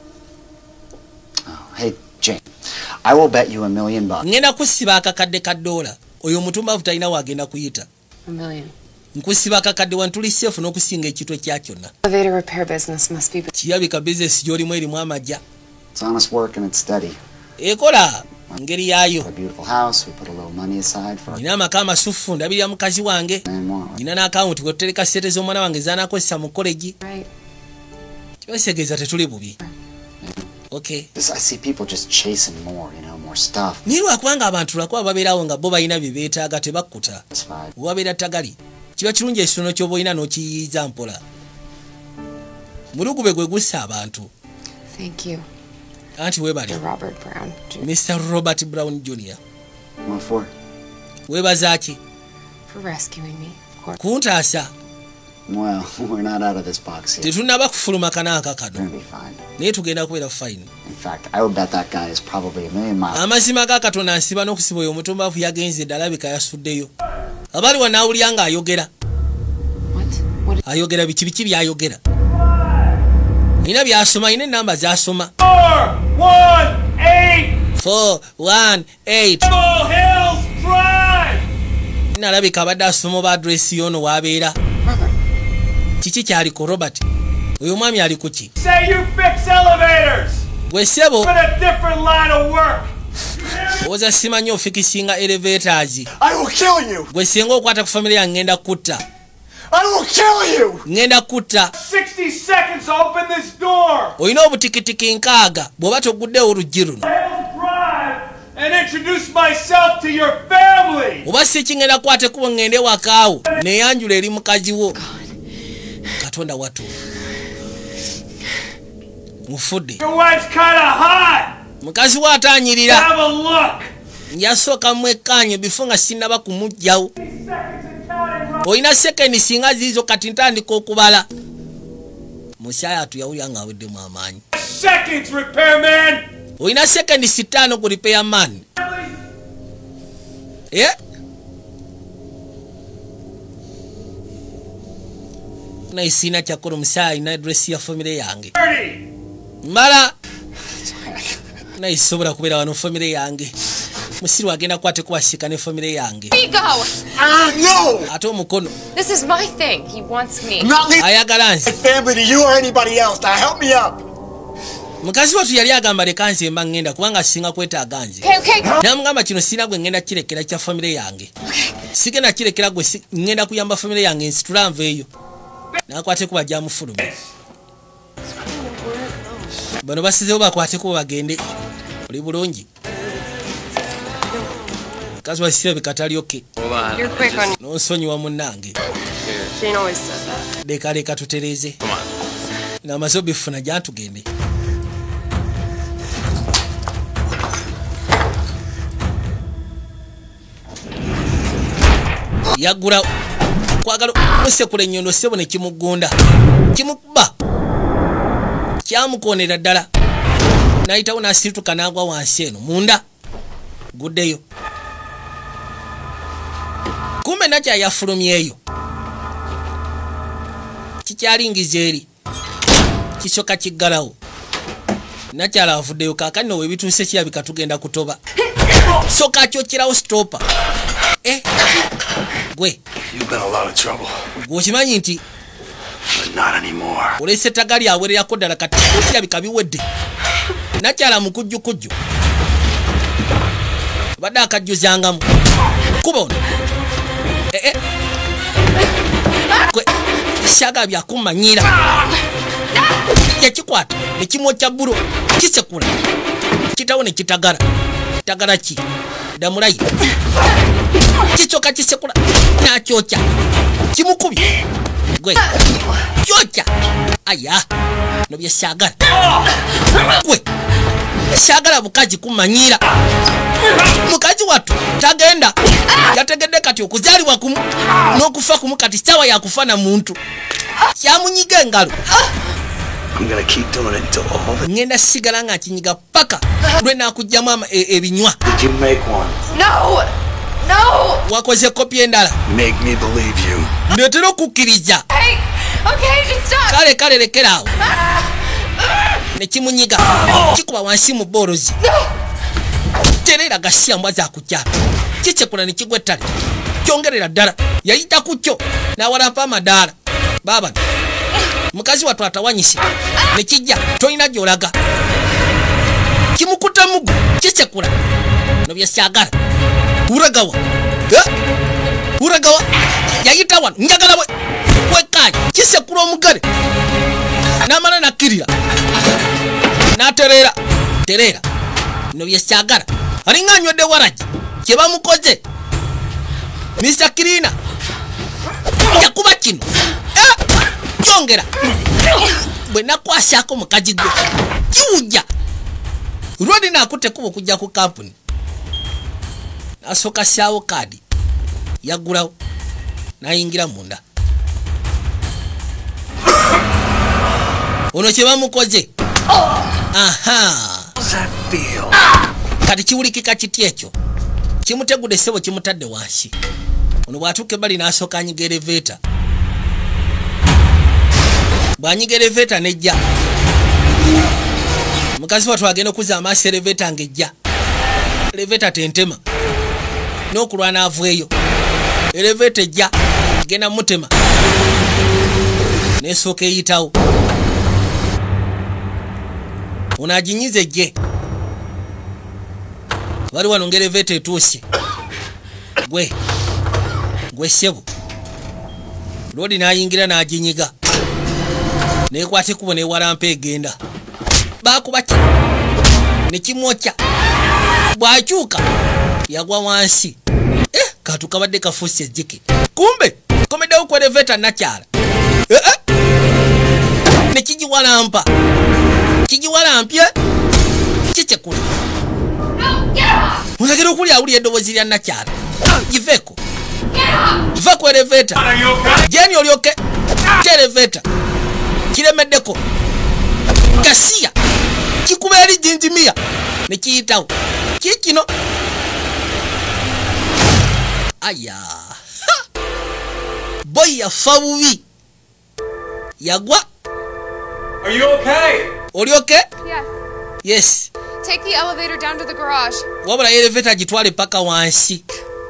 Oh, hey, Jane. I will bet you a million bucks. Ngenda kusiba akakadde ka dola. Oyo mutumbavu talina wagenda kuyita. A million. Nkusiba kakadde wantuli safe n'okusinga ekitwe kya kyonna. Elevator repair business must be. Kiyabika business gy'olimu erimu amajja. It's honest work and it's steady. Ekola ngeri yaayo. A beautiful house, we put a little money aside for. Nina amaka amasufu ndabirira mukazi wange. Nina n'akawunti kwetutereka sente z'omwana wange z'anaakozesa mu college. Kibasegeeza tetuli bubi. Okay. This, I see people just chasing more, you know, more stuff. Nirwa kubanga abantu lwakuba babeerawo nga bo balina bye beetaaga tebakkuta. Wabeera tagali. Kiba kirungi ekisono ky'oba olina n'okiyiiza mpola. Mulugube gwe gussa abantu. Thank you. Anti webali. Robert Brown. Mister Robert Brown Junior What for? Webaza ki? For rescuing me. Kuntaasa. Well, we're not out of this box yet. Tetunaba kufuluma kanaaka kano. We're gonna be fine. Naye tugenda kubeera fine. In fact, I would bet that guy is probably a million miles. Amazima ga Katonda nsiba n'okusiba oyo omutumbavu yagenze ddala bika yasuddeyo. Abali wanaawulira nga ayogera. Ayogera biki biki byayogera. Nina byasoma, ine namba zasoma. four one eight four one eight Pebble Hills Drive. Nalabika abadde asoma oba adresi yono waabeera. Kiki kyaliko Robert? Oyo mwami ali ku ki? Say you fix elevators. Gwe ssebo. With a different line of work. Oza simanyi ofikisinga elevators. I will kill you. Gwe singa okwata ku family yange ngenda kutta. I will kill you. Ngenda kutta. sixty seconds to open this door. Oyina obutikitiki nkaaga bw'oba toguddewo oluggi luno. And introduce myself to your family. Oba si kingenda kwate kuba ngende wakaawo neyanjula eri mukazi wo. Katonda watu. Mufudde. Your wife's kind of hot. Mukazi wo ataanyirira. Have a look. Yasooka mwekkaanye bifo nga sinnaba kumugjawo. Oyina sekendi singa ziizo kati ntandika okubala. Musyaya atuyawulira nga aweddemu amaanyi. Seconds, repairman. Oyina sekendi sitaano ku repairman. Eh? Naisina kyakora omusyaya alina adresi ya famire yange. Mala. Naisobola kubeera wano famire yange. Musiru agenda kwate kuwasika ne famire yange. Let me go. Ah, no. Ate omukono. This is my thing. He wants me. Not leave ayagala nze. my family to you or anybody else. Now help me up. Mukazi watu yali agamba leka nze mba ngenda kubanga singa kwetaaga nze. Okay, okay. Namugamba kino sina gwe ngenda kirekera kya famire yange. Sigenda kirekera gwe ngenda kuyamba famire yange nsitula nveeyo. Nakwate kuba jja mufulume. Bano basizeewo bakwate kuba bagende. Oli bulungi. Mukazi wasibe bikatalyoke. You're quick on. Nonsonyiwa munnange. Shane always said that. Leka leka tutereeze. N'amaze obifuna gyantugende. Yagula kwagala musekula ennyondo ssebo ne kimugunda. Kimukuba. Kyamukoonera ddala. N'ayitawo n'asituka n'agwa wansi eno munda. Guddeyo. Kumbe nakya yafulumyeyo. Kikyalingiza eri. Kisoka kiggalawo. Nakyala avuddeyo kaakano nno webituuse kirabika tugenda kutoba. Soka akyokerawo stopper. Eh? Gwe. You've been a lot of trouble. Gwokimanyi nti But not anymore. olese tagali awererako ddala kati kirabika biwedde. Nakyala mukujjukujju. Badde akajjuzangamu. Kuba ono. Eh eh. Gwe. Shaga byakumanyira. Yakikwata ne kimwokya bbulo. Kisekula. Kitawo ne kitagala. Kitagala ki? Damulayi. Kisoka kisekula. Nakyokya. Kimukubye. Gwe. Kyokya. Aya. No bye shagala. Gwe. Shagala bukazi kumanyira. Mukazi watu tagenda. Yategedde kati okuzaalibwa kumu n'okufa kumu kati sawa yakufa na muntu. Kyamunyiga engalo. I'm gonna keep doing it until all the... Ngenda sigala nga kinyiga paka lwe naakugyamu ebinywa. Did you make one? No! No! Wakoze kopi endala. Make me believe you. Ndetera okukkiriza. Hey! Okay, just stop! Kale kale lekeraawo. Ne kimunyiga. Kikuba wansi mu bborozi. Terera gasiya mbwa za kukyala. Kisekula ne kigwa ettale. Kyongerera ddala. yayita ku kyo n'awalampa amadaala baba mukazi wattu atawanyise ne kijja tolina gy'olaga kimukuta mugu kisekula no byesyagala uragawa uragawa yayita wano njagala we kwekaayi kisekula omugale n'amala nakkirira n'atereera tereera no byesyagala alinga anywedde waragi kye bamukoze Mister Kirina yakuba kino kyongera bwe nakwasako mukazi gwe kiwujja Rodi nakutte kubo kujja ku kampuni nasoka syawo kadi yagulawo nayingira munda ono kye bamukoze aha kati kiwulikika kiti ekyo kimutegudde sebo kimutadde wansi ono bwatuuka ebbali n'asooka anyiga elevator bw'anyiga elevator nejja mukazi wattu agenda okuza amaaso elevator ng'ejja elevator tentema n'okulwana aveeyo elevator ejja genda mutema n'esooka eyitawo ono aginyiza ejje bali wano ng'elevator etuuse gwe gwe ssebo Rodi n'ayingira n'aginyiga neekwata ekkubo n'ewalampa egenda baakuba ki ne kimwokya bw'akyuka yagwa wansi eh, katu kabadde kafuusi ejjike kumbe komeddewo ku elevator nakyala eh, eh. ne kigiwalampa kigiwalampye kikyekuli mulagera okuli awulira eddoboozi lya nakyala giveeko va ku elevator jeni olyoke ki elevator kiremeddeko gasiya kikuba eri jinjimiya ne kiyitawo kikino aya boy yafa bubi yagwa. Are you okay? Oli okay? Yes. Yes. Take the elevator down to the garage. Wabula elevator gitwale paka wansi.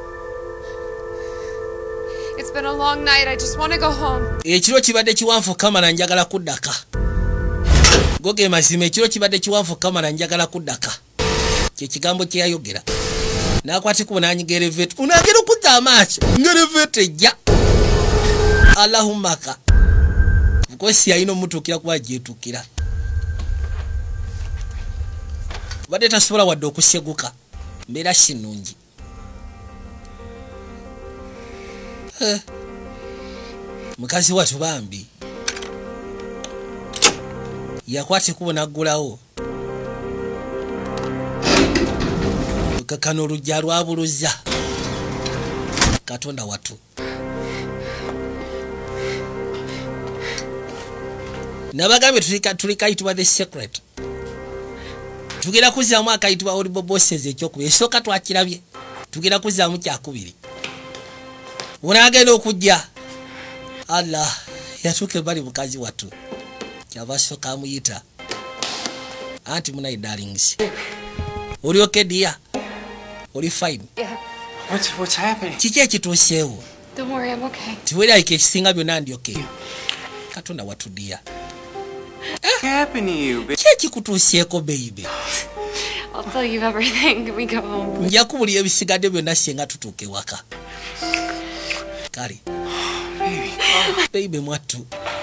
It's been a long night. I just want to go home. Ekiro kibadde kiwanvu kamala njagala kuddaka. Goge mazima ekiro kibadde kiwanvu kamala njagala kuddaka. Kye kigambo kye yayogera. Nakwati ku nanyiga elevator. Unagera okutta amaaso. Elevator ejja. Allahumma ka. Kosi ayino mutukira kwa jetukira. Bade tasobola wadde okuseguka. Mbeera sinungi. Eh. Mukazi wattu bambi. Yakwate kubona ggulawo. Kakano olujja lwabuluza. Katonda wattu. Nabagambe tulika tulika itwa the secret. Tugera kuzaamu akayitibwa Audible Bosses ekyokuba esooka twakirabye. Tugera kuzaamu kyakubiri. Unagenda okujja. Allah yatuke bali mukazi wattu. Kyabasooka amuyita. Auntie Munai darlings. Oli okay dear? Oli fine? Yeah. What's what's happening? Kiki ekituuseewo? Don't worry, I'm okay. Tiwerayika ekisinga byonna ndi okay. Katonda wattu dear. What's happening to you, baby? Kiki ekikutuuseeko baby? I'll tell you everything when we go home. Nja kubulira ebisigadde byonna singa tutuuke waka. Kale. Baby. Baby mwattu.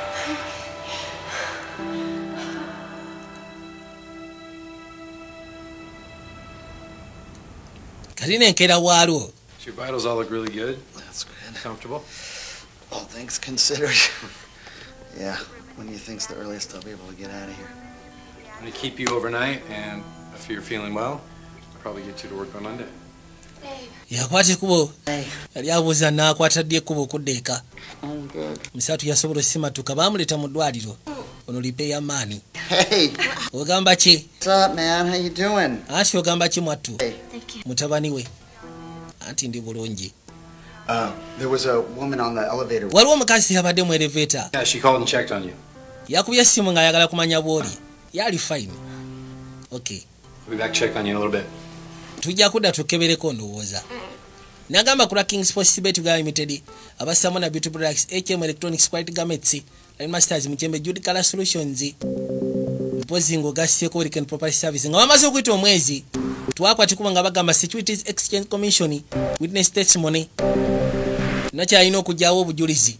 Kalina enkera waalo. Your vitals all look really good. That's good. Comfortable? All things considered. Yeah, when do you think's the earliest I'll be able to get out of here? I'm going to keep you overnight, and if you're feeling well, I'll probably get you to work on Monday. Yakwata ekkubo. Hey. Yali abuuza n'akwata ddi ekkubo okudda eka. I'm good. Musatu yasobola osimatuka baamuleta mu ddwaliro. Ono lipe ya maani. Hey. Ogamba ki? What's up, man? How you doing? Anti ogamba ki mwattu? Hey. Mutabani we. Anti ndi bulungi. Uh, there was a woman on the elevator. Waliwo omukazi yabadde mu elevator. Yeah, she called and checked on you. Yakubye essimu ng'ayagala kumanya bw'oli. Yali fine. Okay. We'll be back to check on you in a little bit. Tujja kudda tukebereko ndowooza. Nagamba kula King Sports Bet Uganda Limited, Abasamona Beauty Products, H M Electronics, Quality Garments, Line Masters, Mchembe Judy Color Solutions, Pozingo Gaseko Weekend Property Service. Nga wamaze okuita omwezi, tuwakwa tikuba nga bagamba Securities Exchange Commission, Witness Testimony, nacha alina okujjawo obujulizi.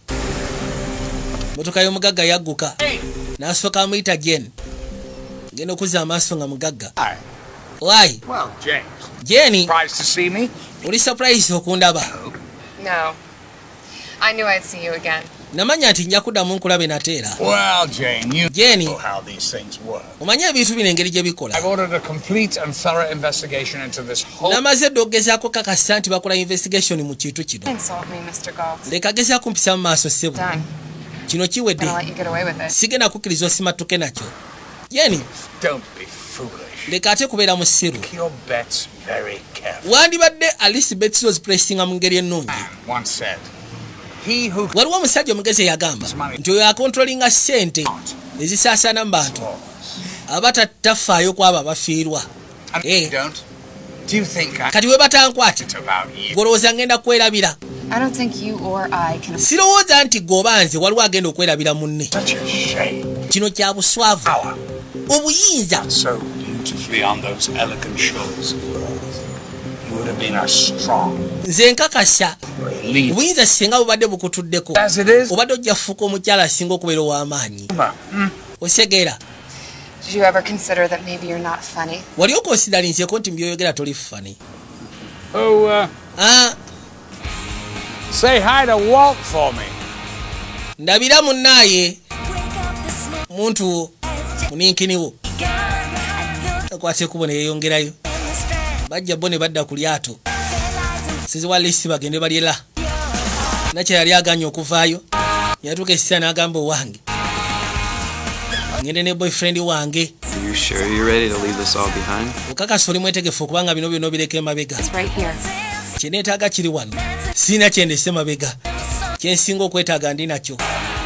Motoka y'omugagga yagguka, n'asooka amuyita Jen. Genda okuzza amaaso nga mugagga. Why? Well, James. Jenny. Surprised to see me? Oli surprise okundaba? No. I knew I'd see you again. Namanya nti nja kuddamu nkulabe nateera. Well, Jane, you Jenny. know how these things work. Omanye ebintu bino engeri gye bikola. I've ordered a complete and thorough investigation into this whole... Namaze dde okugezaako kakasa nti bakola investigation mu kintu kino. Insult me, Mister Galt. Leka gezaako mpisa mu maaso ssebo. Done. Kino kiwedde. Gonna let you get away with it. Sigenda kukkiriza osimatuke nakyo. Jenny. Don't be foolish. Leka ate kubeera musiru. Make your bets very carefully. Wandibadde Alice Betts was pressing mu ngeri ennungi. Once said, he who... Waliwo omusajja omugezi eyagamba nti oyo akontrolinga ssente ezisaasaana mu bantu aba tafaayo ku abo abafiirwa. Eh. Do you think I... Kati we batankwate golowooza ngenda kwerabira. I don't think you or I can... Sirowooza nti gwoba nze waliwo agenda okwerabira munne. Kino kya buswavu. Obuyinza. So beautifully on those elegant shores of yours. You would have been a strong... Nze nkakasa obuyinza singa bubadde bukutuddeko obadde ojja kufuuka omukyala asinga okubeera ow'amaanyi. Osegeera. Did you ever consider that maybe you're not funny? Wali okonsidalinzeko nti mbyoyogera toli funny. Oh, uh... Ah. Say hi to Walt for me. Ndabira munnaaye muntu muninkiniwo. Akwase kubona yeyongerayo. Bajja bo ne badda ku lyato. Sizi wa lisi bagende balyera. Nakya yali aganye okuvaayo. Yatuuka essira n'agamba owange. Ngende ne boyfriend wange. Are you sure you're ready to leave this all behind? Okakasa oli mwetegefu okubanga bino byonna obireka emabega. It's right here. Kyeneetaaga kiri wano. Siina kyendese mabega. Kyensinga okwetaaga ndi nakyo.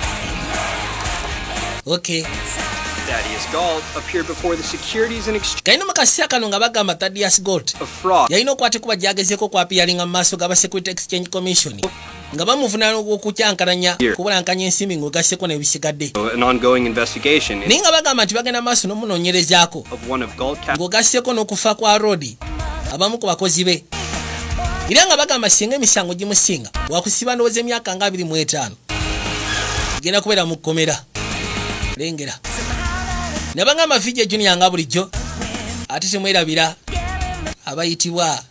Okay. Thaddeus Galt appeared before the Securities and Exchange... Kaino makasya kano nga bagamba Thaddeus Galt yalina okwate kuba gyagezeko kwapiyalinga mu maaso gaba Security Exchange Commission nga bamuvunaana okukyankalanya kubulankanya ensimbi ng'ogasseko n'ebisigadde. An ongoing investigation naye nga bagamba nti bagenda maaso n'omunoonyerezaako ng'ogasseko n'okufa kwa Rodi abamu ku bakozi be era nga bagamba singa emisango gimusinga wakusiba ndowooza emyaka nga abiri mu etaano genda kubeera mu kkomera. Lengera nabangamba Vijay Junior nga bulijjo ate temwerabira abayitibwa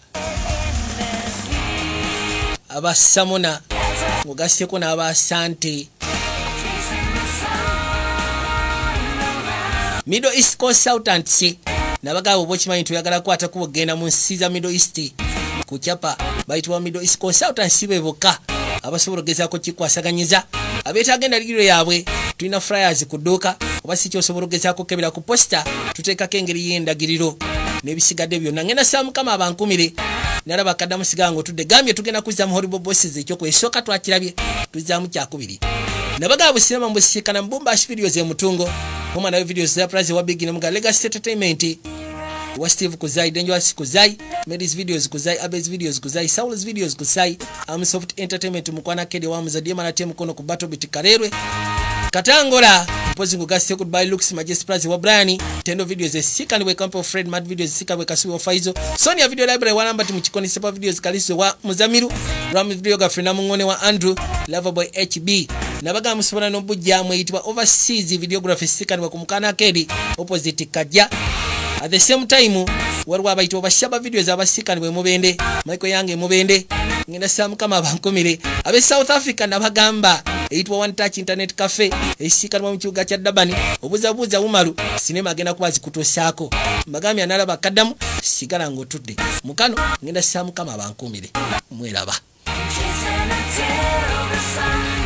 abasamona mugasseko n'abasante. Middle East Consultants nabagaba oba okimanyi nti oyagala kukwata kuba ogenda mu nsi za Middle East ku kyapa bayitibwa Middle East Consultants be bokka abasobola ogezaako kikwasaganyiza abeetaaga endagiriro yaabwe. Tulina flyers ku dduuka oba si kyosobola ogezaako kebera ku posta tuteekako engeri y'endagiriro n'ebisigadde byonna. Ngenda saa mukama abankumire nalaba kaddamu siganga otudde gambye tugenda kuzza mu Horrible Bosses ekyokwesoka twakirabye tuzzaamu kyakubiri. Nabagaba businema mu busiikana mbumbashi videos emutungo omwana we videos za prize wa big nemuga Legacy Entertainment wa Steve Kuzai, Dangerous Kuzai, Medis videos Kuzai, Abes videos Kuzai, Saul's videos Kuzai, Amsoft Entertainment mukwana kede wa muzadie manate mukono ku Battle Bit Karerwe Katangola mpozi ngugasi goodbye looks Majesty Prize wa Brian Tendo videos esika ni we campo Fred Mad videos esika we kasubi wa Faizo Sonia video library walamba ti mchikoni sepa videos Kaliso wa Muzamiru Ram video ga Frena Mungone wa Andrew Loverboy H B nabaga musobona no bujja mweyitibwa overseas videography esika ni we kumukana kedi opposite Kajja. At the same time waliwo abayitibwa bashaba videos abasika ni we mubende Michael Yange mubende ngenda samu kama abankomire abe South Africa nabagamba eyitibwa One Touch Internet Cafe esika mu kibuga kya Dabani obuza buza umaru sinema agenda kubazi kutosaako mbagambye analaba kaddamu sigala ngotudde mukano ngenda samu kama abankomire mweraba.